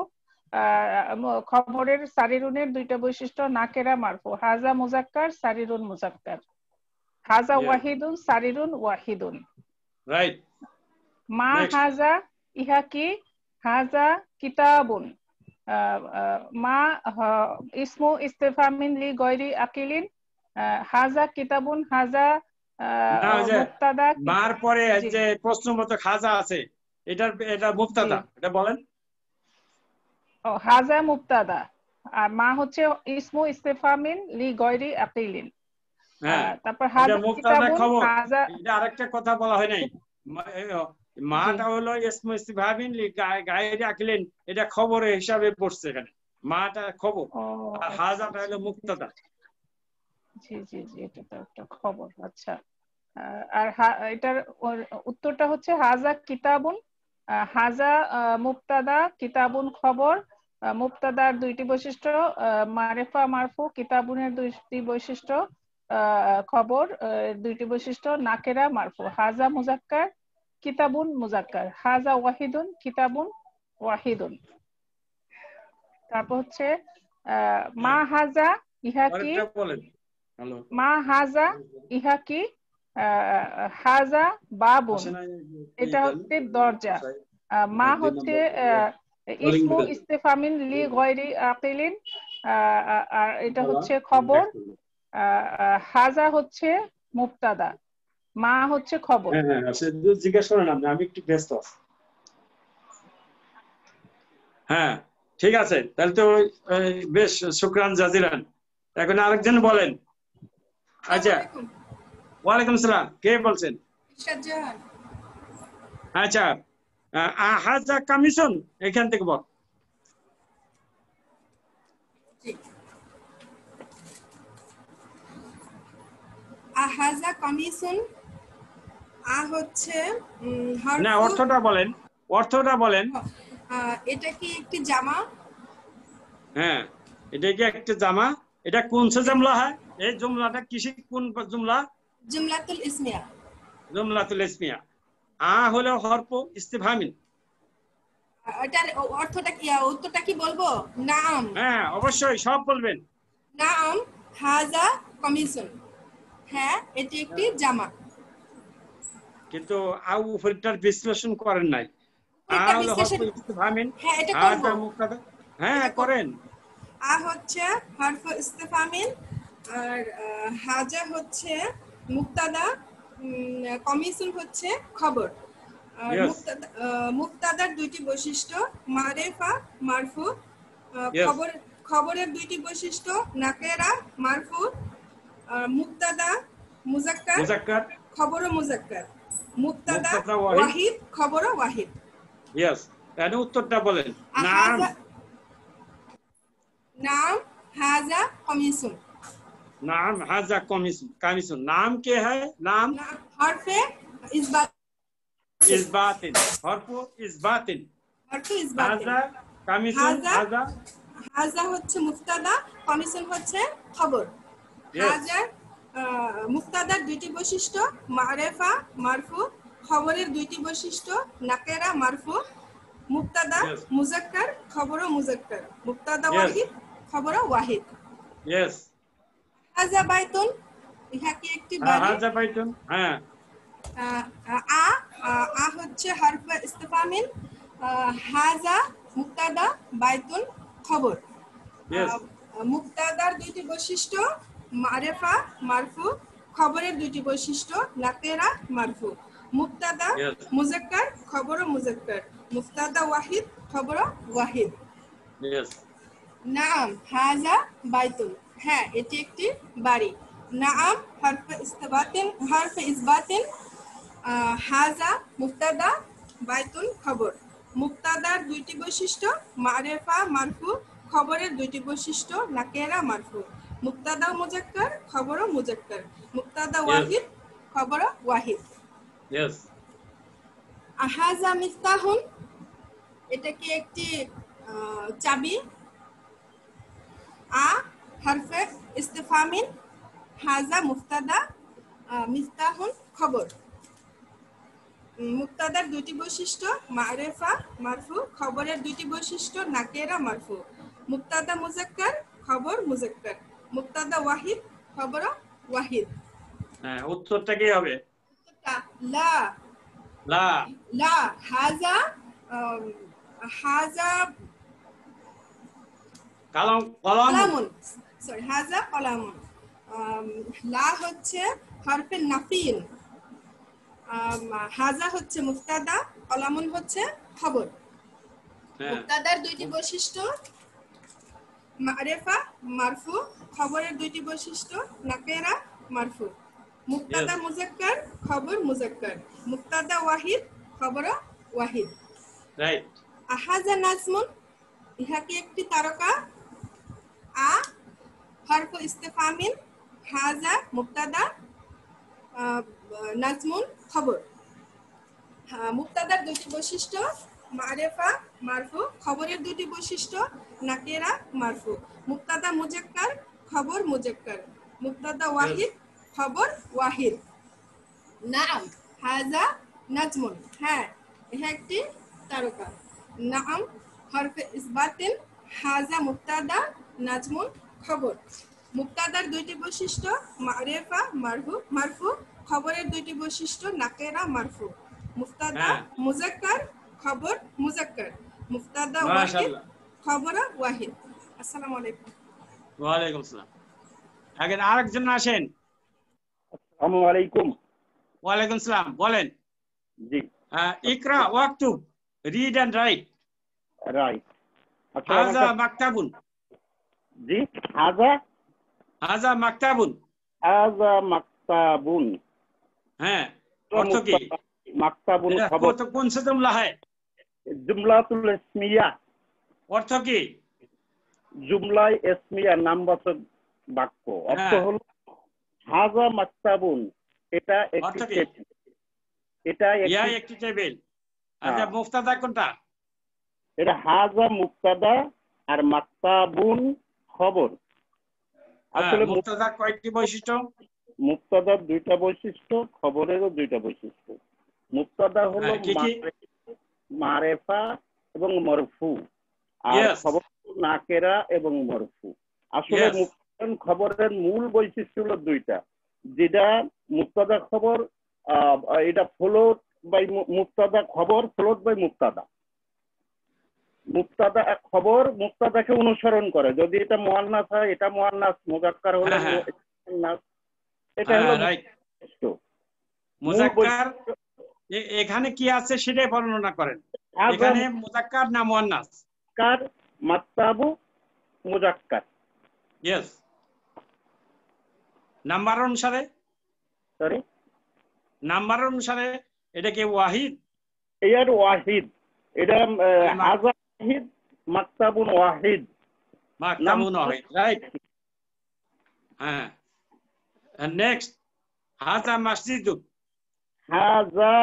খবরের সারিরুনের দুইটা বৈশিষ্ট্য, নাকেরা মারফু। হাজা মুজাক্কার, সারিরুন মুজাক্কার। হাজা ওয়াহিদুন, সারিরুন ওয়াহিদুন। রাইট। মা হাজা ইহা কি? হাজা কিতাবুন। মা ইসমু ইস্তিফহামিন লি গয়রি আকিলিন, হাজা কিতাবুন। হাজা মুবতাদা। মার পরে যে প্রশ্ন মতো খাজা আছে, এটা এটা মুবতাদা, এটা বলেন। ও হাজা মুবতাদা, আর মা হচ্ছে ইসমু ইস্তিফহামিন লি গয়রি আকিলিন। হ্যাঁ, তারপর হাজা মুবতাদা খবর। হাজা, এটা আরেকটা কথা বলা হয় নাই, মাটা হলো ইসমু ইস্তিফহামিন লি গয়রি আকিলিন, এটা খবরের হিসাবে পড়ছে এখানে। মাটা খবর, আর হাজাটা হলো মুবতাদা। জি জি জি, এটা তো একটা খবর। আচ্ছা, আর এটার উত্তরটা হচ্ছে হাজা কিতাবুন। হাজা মুবতাদা, কিতাবুন খবর। মুবতাদার দুইটি বৈশিষ্ট্য, মারিফা মারফু। কিতাবুনের দুইটি বৈশিষ্ট্য, খবর দুইটি বৈশিষ্ট্য, নাকেরা মারফু। হাজা মুজাক্কার, কিতাবুন মুজাক্কার। হাজা ওয়াহিদুন, কিতাবুন ওয়াহিদুন। তারপর হচ্ছে মা হাজা ইহা কি? মা হাজা ইহা কি? হাজা বাবুন, এটা হচ্ছে দরজা। মা হচ্ছে ইসমু ইস্তিফহামিন লি গয়রি আকিলিন, আর এটা হচ্ছে খবর। হাজা হচ্ছে মুবতাদা, মা হচ্ছে খবর। হ্যাঁ হ্যাঁ, জিজ্ঞেস করেন আপনি, আমি একটু ব্যস্ত আছি। হ্যাঁ ঠিক আছে, তাহলে তো বেশ, শুকরান জাজিলান। এখন আরেকজন বলেন। আচ্ছা, ওয়ালাইকুম সালাম, কে বলছেন? আচ্ছা, হাজা কামিসুন, এখান থেকে বল। আহাজা কামিসুন, আ হচ্ছে না, অর্থটা বলেন, অর্থটা বলেন। এটা কি একটি জামা? হ্যাঁ, এটা কি একটা জামা? এটা কোন সে জুমলা হয়? এই জুমলাটা কিসে, কোন জুমলা? জুমলাতুল ইসমিয়া। জুমলাতুল ইসমিয়া। আ হলো হরফ ইস্তিফহামিন। এটার অর্থটা কি, উত্তরটা কি বলবো? নাম। হ্যাঁ অবশ্যই, সব বলবেন। নাম হাজা কামিসুন, হ্যাঁ এটি একটি জামা। কিন্তু আউ উপরটার বিশ্লেষণ করেন নাই। আ হলো হরফ ইস্তিফহামিন, হ্যাঁ এটা হাজা করব। মুবতাদা। হ্যাঁ করেন। আ হচ্ছে হরফ ইস্তিফহামিন, আর হাজা হচ্ছে মুবতাদা, কামিসুন হচ্ছে খবর। আর মুবতাদা, মুবতাদার দুইটি বৈশিষ্ট্য, মারিফা মারফু। খবর, খবরের দুইটি বৈশিষ্ট্য, নাকেরা মারফু। মুবতাদা মুজাক্কার, মুজাক্কার খবর ও মুজাক্কার। মুবতাদা ওয়াহিদ, খবর ও ওয়াহিদ। ইয়েস, তাহলে উত্তরটা বলেন। নাম, নাম হাজা কামিসুন। नाम हाजा कमीसन कमीसन नाम क्या है नाम हरफे इस्बात इस्बातिन हरफु इस्बातिन हरफे इस्बातिन हाजा कमीसन हाजा हाजा হচ্ছে মুফতাদা কমিশন হচ্ছে খবর হাজার মুফতাদার দুইটি বৈশিষ্ট্য মারেফা মারফু খবরের দুইটি বৈশিষ্ট্য নাকেরা মারফু মুফতাদা মুজাক্কার খবর ও মুজাক্কার মুফতাদা ওয়াহিদ খবর ও ওয়াহিদ यस হাজা বাইতুন ইহা কি একটি বাড়ি হাজা বাইতুন হ্যাঁ আ আ হচ্ছে হরফ ইস্তিফামিন হাজা মুফতাদা বাইতুন খবর মুফতাদার দুইটি বৈশিষ্ট্য মারেফা মারফু খবরের দুইটি বৈশিষ্ট্য নাকেরা মারফু মুফতাদা মুজাক্কার খবর ও মুজাক্কার মুফতাদা ওয়াহিদ খবর ও ওয়াহিদ यस নাম হাজা বাইতুন হ্যাঁ এটি একটি বাড়ি নাম হরফ ইস্তিবাতিন হরফ ইসবাতিন হাজা মুফতাদা বাইতুন খবর মুফতাদার দুইটি বৈশিষ্ট্য মারেফা মারফু খবরের দুইটি বৈশিষ্ট্য নাকেরা মারফু মুফতাদা মুজাক্কার খবর ও মুজাক্কার মুফতাদা ওয়াহিদ খবর ও ওয়াহিদ यस হাজা মিফতাহুন এটা কি একটি চাবি আ হরফে ইস্তিফামিন হাজা মুফতাদা মিফতাহুন খবর মুফতাদার দুইটি বৈশিষ্ট্য মারেফা মারফু খবরের দুইটি বৈশিষ্ট্য নাকেরা মারফু মুফতাদা মুজাক্কার খবর মুজাক্কার মুফতাদা ওয়াহিদ খবর ওয়াহিদ হ্যাঁ উত্তরটা কি হবে লা লা লা হাজা হাজা কালাম কলামুন সরি হাজা কলামুন লা হচ্ছে হরফে নাফিন হাজা হচ্ছে মুফতাদা কলামুন হচ্ছে খবর মুফতাদার দুইটি বৈশিষ্ট্য মারেফা মারফু খবরের দুইটি বৈশিষ্ট্য নাকেরা মারফু মুফতাদা মুজাক্কার খবর মুজাক্কার মুফতাদা ওয়াহিদ খবর ওয়াহিদ রাইট আহাজা নাজমুন ইহা কি একটি তারকা আ হরফ ইস্তিফামিন হাজা মুফতাদা নাজমুন খবর মুফতাদার দুটি বৈশিষ্ট্য মারেফা মারফু খবরের দুটি বৈশিষ্ট্য নাকেরা মারফু মুফতাদা মুজাক্কার খবর মুজাক্কার মুফতাদা ওয়াহিদ খবর ওয়াহিদ নাম হাজা নাজমুন হ্যাঁ ইহা একটি তারকা নাম হরফে ইসবাতিন হাজা মুফতাদা নাজমুন খবর মুফতাদার দুইটি বৈশিষ্ট্য মারেফা মারফু মারফু খবরের দুইটি বৈশিষ্ট্য নাকেরা মারফু মুফতাদা মুজাক্কার খবর মুজাক্কার মুফতাদা ওয়াহিদ খবর ওয়াহিদ আসসালামু আলাইকুম ওয়া আলাইকুম আসসালাম আগে আরেকজন আসেন আসসালামু আলাইকুম ওয়া আলাইকুম আসসালাম বলেন জি ইকরা ওয়াক্তুব রিড এন্ড রাইট রাইট হাজা মাকতাবুন জি হাজা হাজা মাকতাবুন হাজা মাকতাবুন হ্যাঁ অর্থ কি মাকতাবুন খবর তো কোন সে জুমলা है জুমলাতুল ইসমিয়া অর্থ কি জুমলা ইসমিয়া নামবাচক বাক্য অর্থ হলো হাজা মাকতাবুন এটা একটি টেবিল এটা একটি টেবিল আচ্ছা মুফতাদা কোনটা এটা হাজা মুফতাদা আর মাকতাবুন খবর আসলে মুফতাদা কয়টি বৈশিষ্ট্য মুফতাদার দুইটা বৈশিষ্ট্য খবরেরও দুইটা বৈশিষ্ট্য মুফতাদা হলো মারেফা এবং মরফু আর খবর নাকেরা এবং মরফু আসলে মুফতাদা খবরের মূল বৈশিষ্ট্য হলো দুইটা যেটা মুফতাদা খবর এটা ফলোড বাই মুফতাদা খবর ফলোড বাই মুফতাদা মুফতাদা খবর মুফতাদাকে অনুসরণ করে যদি এটা মুআন্নাস হয় এটা মুআন্নাস মুযাক্কার হলে মুআন্নাস এটা হলো রাইট মুযাক্কার এখানে কি আছে সেটাই বর্ণনা করেন এখানে মুযাক্কার না মুআন্নাস কার মাকতাবু মুযাক্কার यस নাম্বার অনুসারে সরি নাম্বার অনুসারে এটা কি ওয়াহিদ এর ওয়াহিদ এটা হাজা ওয়াহিদ মাকতাবুন ওয়াহিদ মাকতাবুন ওয়াহিদ রাইট হ্যাঁ নেক্সট হাজা মসজিদুন হাজা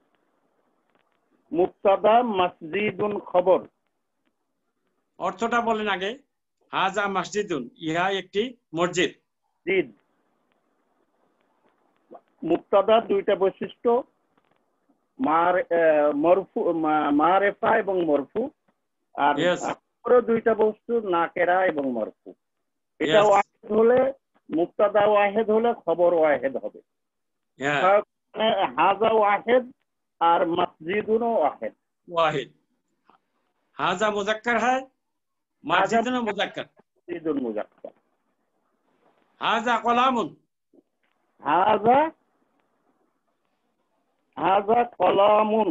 মুবতাদা মসজিদুন খবর। অর্থটা বলেন আগে। হাজা মসজিদুন, ইহা একটি মসজিদ। জিদ মুবতাদা দুইটা বৈশিষ্ট্য, মার মরফু মারেফা এবং মরফু, আর আরো দুইটা বস্তু নাকেরা এবং মরফু। এটা ওয়াহিদ হলে, মুবতাদা ওয়াহিদ হলে খবর ওয়াহিদ হবে। হাজা ওয়াহিদ আর মসজিদুন ওয়াহিদ। ওয়াহিদ হাজা মুজাক্কার है, মসজিদুন মুজাক্কার। মসজিদুন মুজাক্কার। হাজা কলামুন, হাজা হাজা কলামুন।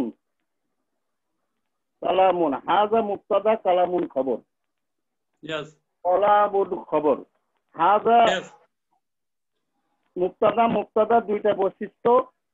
কালামুন হাজা মুবতাদা, কালামুন খবর। यस কলামুন খবর। হাজা মুবতাদা, মুবতাদা দুইটা বৈশিষ্ট্য,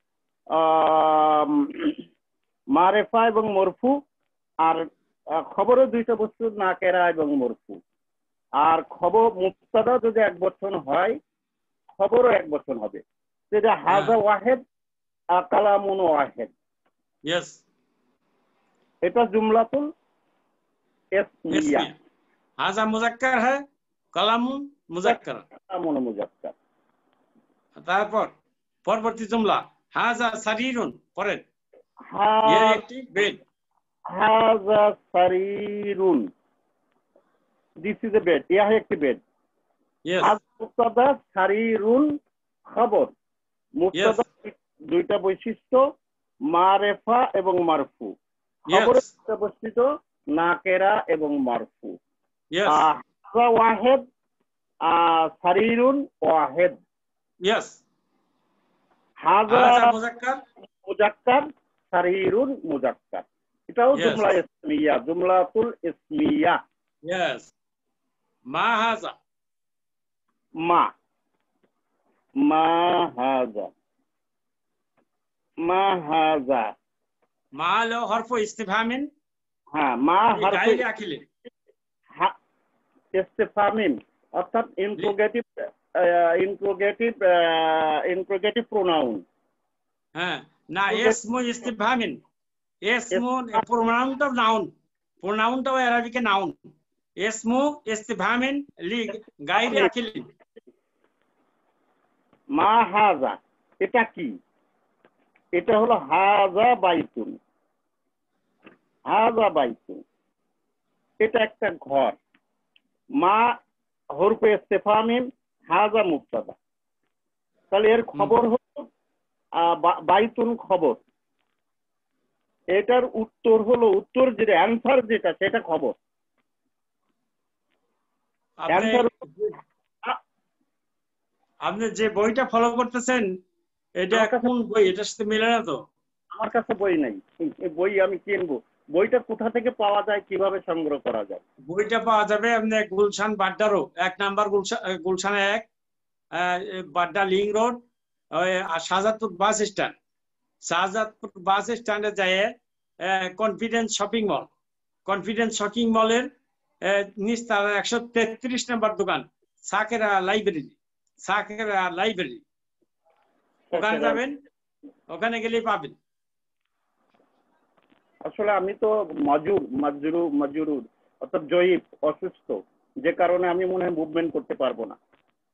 মারেফা এবং মরফু, আর খবরের দুইটা বস্তু নাকেরা এবং মরফু। আর খবর মুবতাদা যদি এক বচন হয়, খবরও এক বচন হবে। যেটা হাজা ওয়াহিদ আর কালামুন ওয়াহিদ। यस এটা জুমলাতুল ইসমিয়া। হাজা মুজাক্কার है, কালামুন মুজাক্কার। কালামুন মুজাক্কার। তারপর পরবর্তী জুমলা হাজা সারিরুন, পড়েন। এর একটি বেড। হাজা সারিরুন, দিস ইজ এ বেড, ইয়া একটি বেড। হাজা মুবতাদা, সারিরুন খবর। মুবতাদা দুইটা বৈশিষ্ট্য, মারেফা এবং মারফু। খবরের দুইটা বৈশিষ্ট্য নাকেরা এবং মারফু। হাজা ওয়াহিদ, সারিরুন ওয়াহিদ। यस হাজা মুজাক্কার, মুজাক্কার, সারিরুন মুজাক্কার। এটাও জুমলা ইসমিয়া, জুমলাতুল ইসমিয়া। यस মা হাজা, মা মা হাজা, মা হাজা। মা লো হরফ ইস্তিফহামিন। হ্যাঁ, মা হরফ গায়রে আকিলে, ইস্তিফহামিন অর্থাৎ ইন্ট্রোগেটিভ, ইন্ট্রোগেটিভ ইন্ট্রোগেটিভ প্রোনাউন। হ্যাঁ না, ইসমু ইস্তিফহামিন। ইসমু প্রোনাউনটা নাউন, প্রোনাউনটাও আরবিকে নাউন। ইসমু ইস্তিফহামিন লি গায়রে আকিলে। মা হাজা এটা কি? এটা হলো হাজা বাইতুন। হাজা বাইতুন এটা একটা ঘর। মা হরফে ইস্তিফহামিন, হাজা মুবতাদা। তাহলে এর খবর হলো বাইতুন খবর। এটার উত্তর হলো, উত্তর যেটা অ্যান্সার যেটা সেটা খবর। আপনি যে বইটা ফলো করতেছেন এটা কোন বই? এটার সাথে মিলে না তো? আমার কাছে বই নাই, বই আমি কিনবো। বইটা কোথা থেকে পাওয়া যায়, কিভাবে সংগ্রহ করা যায়? বইটা পাওয়া যাবে আপনি গুলশান বাড্ডারও এক নাম্বার, গুলশানে এক, Badda link road, Shahjadpur bus stand. Shahjadpur bus স্ট্যান্ডে যায় Confidence shopping mall, Confidence shopping মলের নিচতলা একশো তেত্রিশ নম্বর দোকান, সাকেরা লাইব্রেরি। সাকেরা লাইব্রেরি ওখানে যাবেন, ওখানে গেলেই পাবেন। আসলে আমি তো মাজুর মাজরু মাজরুর অর্থাৎ জয়ীব, অসুস্থ, যে কারণে আমি মনে হয় মুভমেন্ট করতে পারবো না।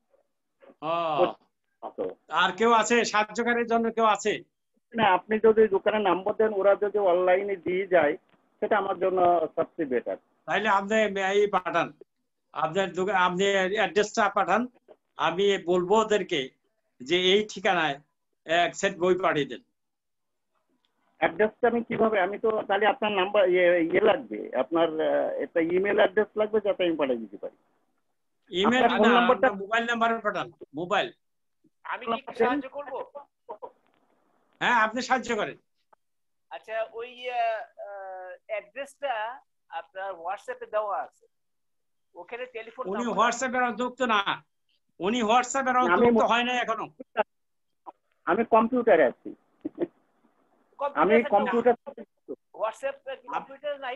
আর কেউ আছে সাহায্যকারীর জন্য? কেউ আছে না? আপনি যদি দোকানের নাম্বার দেন, ওরা যদি অনলাইনে দিয়ে যায়, সেটা আমার জন্য সবচেয়ে বেটার। তাইলে আপনি এই পাঠান, আপনার দোকান, আপনি অ্যাড্রেসটা পাঠান, আমি বলবো ওদেরকে যে এই ঠিকানায় এক সেট বই পাঠিয়ে দেন। অ্যাড্রেসটা আমি কিভাবে? আমি তো তাহলে আপনার নাম্বার ইয়ে লাগবে, আপনার একটা ইমেল অ্যাড্রেস লাগবে যাতে আমি পাঠিয়ে দিতে পারি। ইমেল না, নাম্বারটা মোবাইল নাম্বারে পাঠান। মোবাইল। আমি কি সাহায্য করব? হ্যাঁ, আপনি সাহায্য করেন। আচ্ছা, ওই অ্যাড্রেসটা আপনার হোয়াটসঅ্যাপে দেওয়া আছে, ওখানে টেলিফোন। উনি হোয়াটসঅ্যাপের অন্তর্ভুক্ত না, উনি হোয়াটসঅ্যাপের অন্তর্ভুক্ত হয় না এখনো। আমি কম্পিউটারে আছি, আমি কম্পিউটার। হোয়াটসঅ্যাপ কম্পিউটার নাই?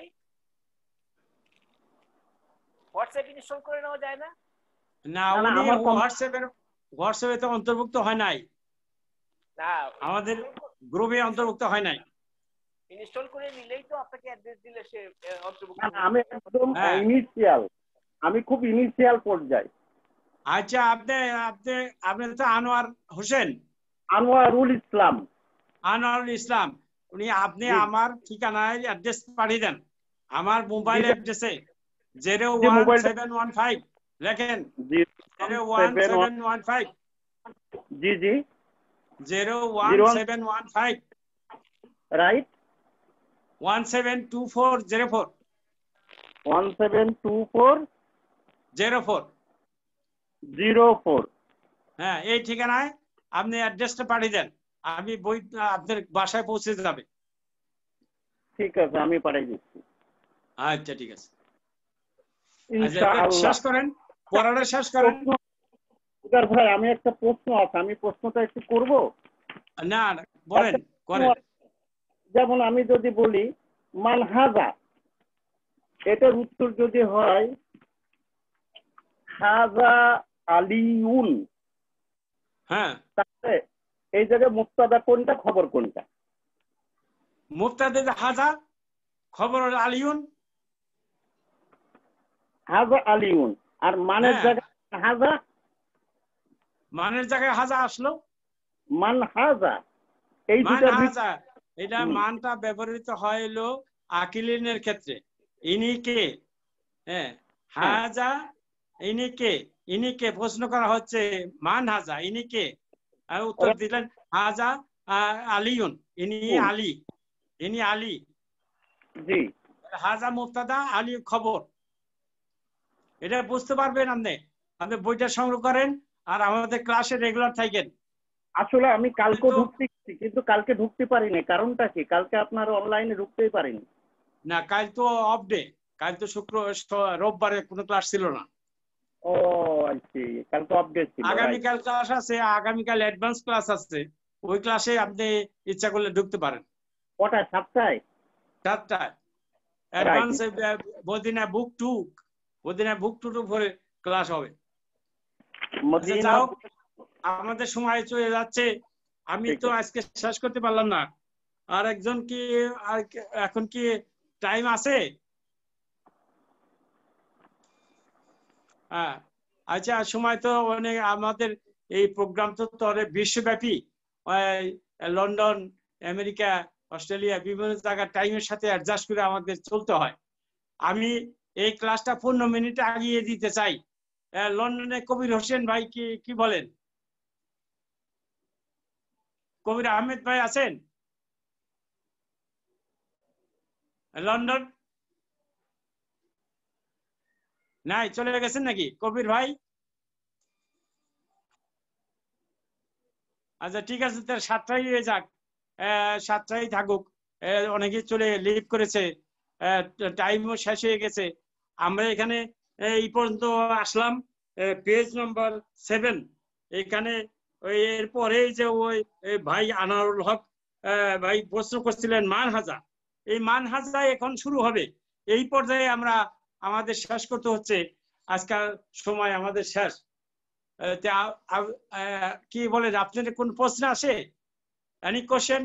হোয়াটসঅ্যাপ ইনস্টল করে নেওয়া যায় না? না, উনি হোয়াটসঅ্যাপের হোয়াটসঅ্যাপে তো অন্তর্ভুক্ত হয় নাই, না আমাদের গ্রুপে অন্তর্ভুক্ত হয় নাই। ইনস্টল করে নিলেই তো আপনাকে অ্যাড্রেস দিলে সে অন্তর্ভুক্ত। আমি একদম ইনিশিয়াল, আমি খুব ইনিশিয়াল পর্যায়ে। আচ্ছা, আপনি আপনি আপনি তো আনোয়ার হোসেন, আনোয়ারুল ইসলাম, আনোয়ারুল ইসলাম, উনি আপনি আমার ঠিকানায় অ্যাড্রেস পাঠিয়ে দেন আমার মোবাইল অ্যাড্রেসে zero one seven one five লেখেন zero one seven one five জি জি zero one seven one five right one seven two four zero four one seven two four zero four zero four হ্যাঁ, এই ঠিকানায় আপনি অ্যাড্রেসটা পাঠিয়ে দেন, আমি বই আপনার বাসায় পৌঁছে যাবে। ঠিক আছে, আমি পাঠিয়ে দিচ্ছি। আচ্ছা ঠিক আছে, শেষ করেন, পড়াটা শেষ করেন। ভাই আমি একটা প্রশ্ন আছে, আমি প্রশ্নটা একটু করব। না বলেন, করেন। যেমন আমি যদি বলি মানহাজা, এটার উত্তর যদি হয় হাজা আলিউন, হ্যাঁ, তাহলে এই জায়গায় মুক্তাদা কোনটা, খবর কোনটা? মুক্তাদা হাজা, খবর আলিউন। হাজা আলিউন, আর মানের জায়গায় হাজা, মানের জায়গায় হাজা আসলো, মান হাজা। এই মান হাজা, এটা মানটা ব্যবহৃত হয় হলো আকিলিনের ক্ষেত্রে, ইনি কে, হ্যাঁ, হাজা ইনি কে, ইনি কে প্রশ্ন করা হচ্ছে, মান হাজা ইনি কে, উত্তর দিলেন হাজা আলিউন, ইনি আলী, ইনি আলী। জি, হাজা মুক্তাদা, আলী খবর। এটা বুঝতে পারবেন আপনি, আপনি বইটা সংগ্রহ করেন আর আমাদের ক্লাসে রেগুলার থাকেন। আসলে আমি কালকে ঢুকতে কিন্তু কালকে ঢুকতে পারিনি, কারণটা কি? কালকে আপনার অনলাইনে ঢুকতেই পারিনি। না, কাল তো অফ ডে, কাল তো শুক্র রোববারে কোনো ক্লাস ছিল না। ও আচ্ছা, কাল তো অফ ডে ছিল। আগামীকাল ক্লাস আছে, আগামীকাল অ্যাডভান্স ক্লাস আছে, ওই ক্লাসে আপনি ইচ্ছা করলে ঢুকতে পারেন। কটায়? সাতটায়? সাতটায় advance Madina book two, Madina book two পরে ক্লাস হবে। যাও, আমাদের সময় চলে যাচ্ছে, আমি তো আজকে শেষ করতে পারলাম না। আর একজন কি আর এখন কি টাইম আছে? হ্যাঁ, আচ্ছা, সময় তো অনেক, আমাদের এই প্রোগ্রাম তো বিশ্বব্যাপী, লন্ডন, আমেরিকা, অস্ট্রেলিয়া, বিভিন্ন জায়গার টাইমের সাথে অ্যাডজাস্ট করে আমাদের চলতে হয়। আমি এই ক্লাসটা পনেরো মিনিট আগিয়ে দিতে চাই। লন্ডনে কবির হোসেন ভাই কি কি বলেন? কবির আহমেদ ভাই আছেন লন্ডন? নাই, চলে গেছেন নাকি কবির ভাই? আচ্ছা ঠিক আছে, তার সাতটাই হয়ে যাক, সাতটাই থাকুক, অনেকে চলে লিভ করেছে, টাইমও শেষ হয়ে গেছে। আমরা এখানে এই পর্যন্ত আসলাম, পেজ নাম্বার সেভেন। এখানে ওই এরপরে যে ওই ভাই আনারুল হক ভাই প্রশ্ন করছিলেন মানহাজা, এই মানহাজা এখন শুরু হবে। এই পর্যায়ে আমরা আমাদের শেষ করতে হচ্ছে, আজকাল সময় আমাদের শেষ। কি বলেন, আপনাদের কোন প্রশ্ন আছে? Any question?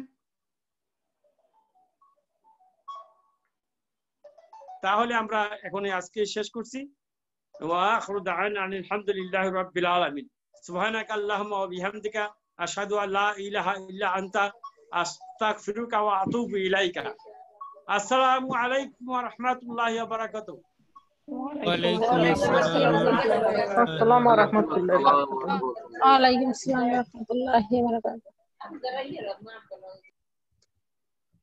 তাহলে আমরা এখন আজকে শেষ করছি। ওয়া আখিরু দাওয়ানা আলহামদুলিল্লাহি রাব্বিল আলামিন। সুবহানাকা আল্লাহুম্মা ওয়া বিহামদিকা আশহাদু আল্লা ইলাহা ইল্লা আনতা আস্তাগফিরুকা ওয়া আতুবু ইলাইকা। আসসালামু আলাইকুম ওয়া রাহমাতুল্লাহি ওয়া বারাকাতুহু। ওয়া আলাইকুম আসসালাম ওয়া রাহমাতুল্লাহি ওয়া বারাকাতুহু। ওয়া আলাইকুম আসসালাম ওয়া রাহমাতুল্লাহি ওয়া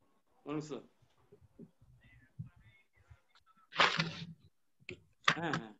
বারাকাতুহু। হ্যাঁ হ্যাঁ।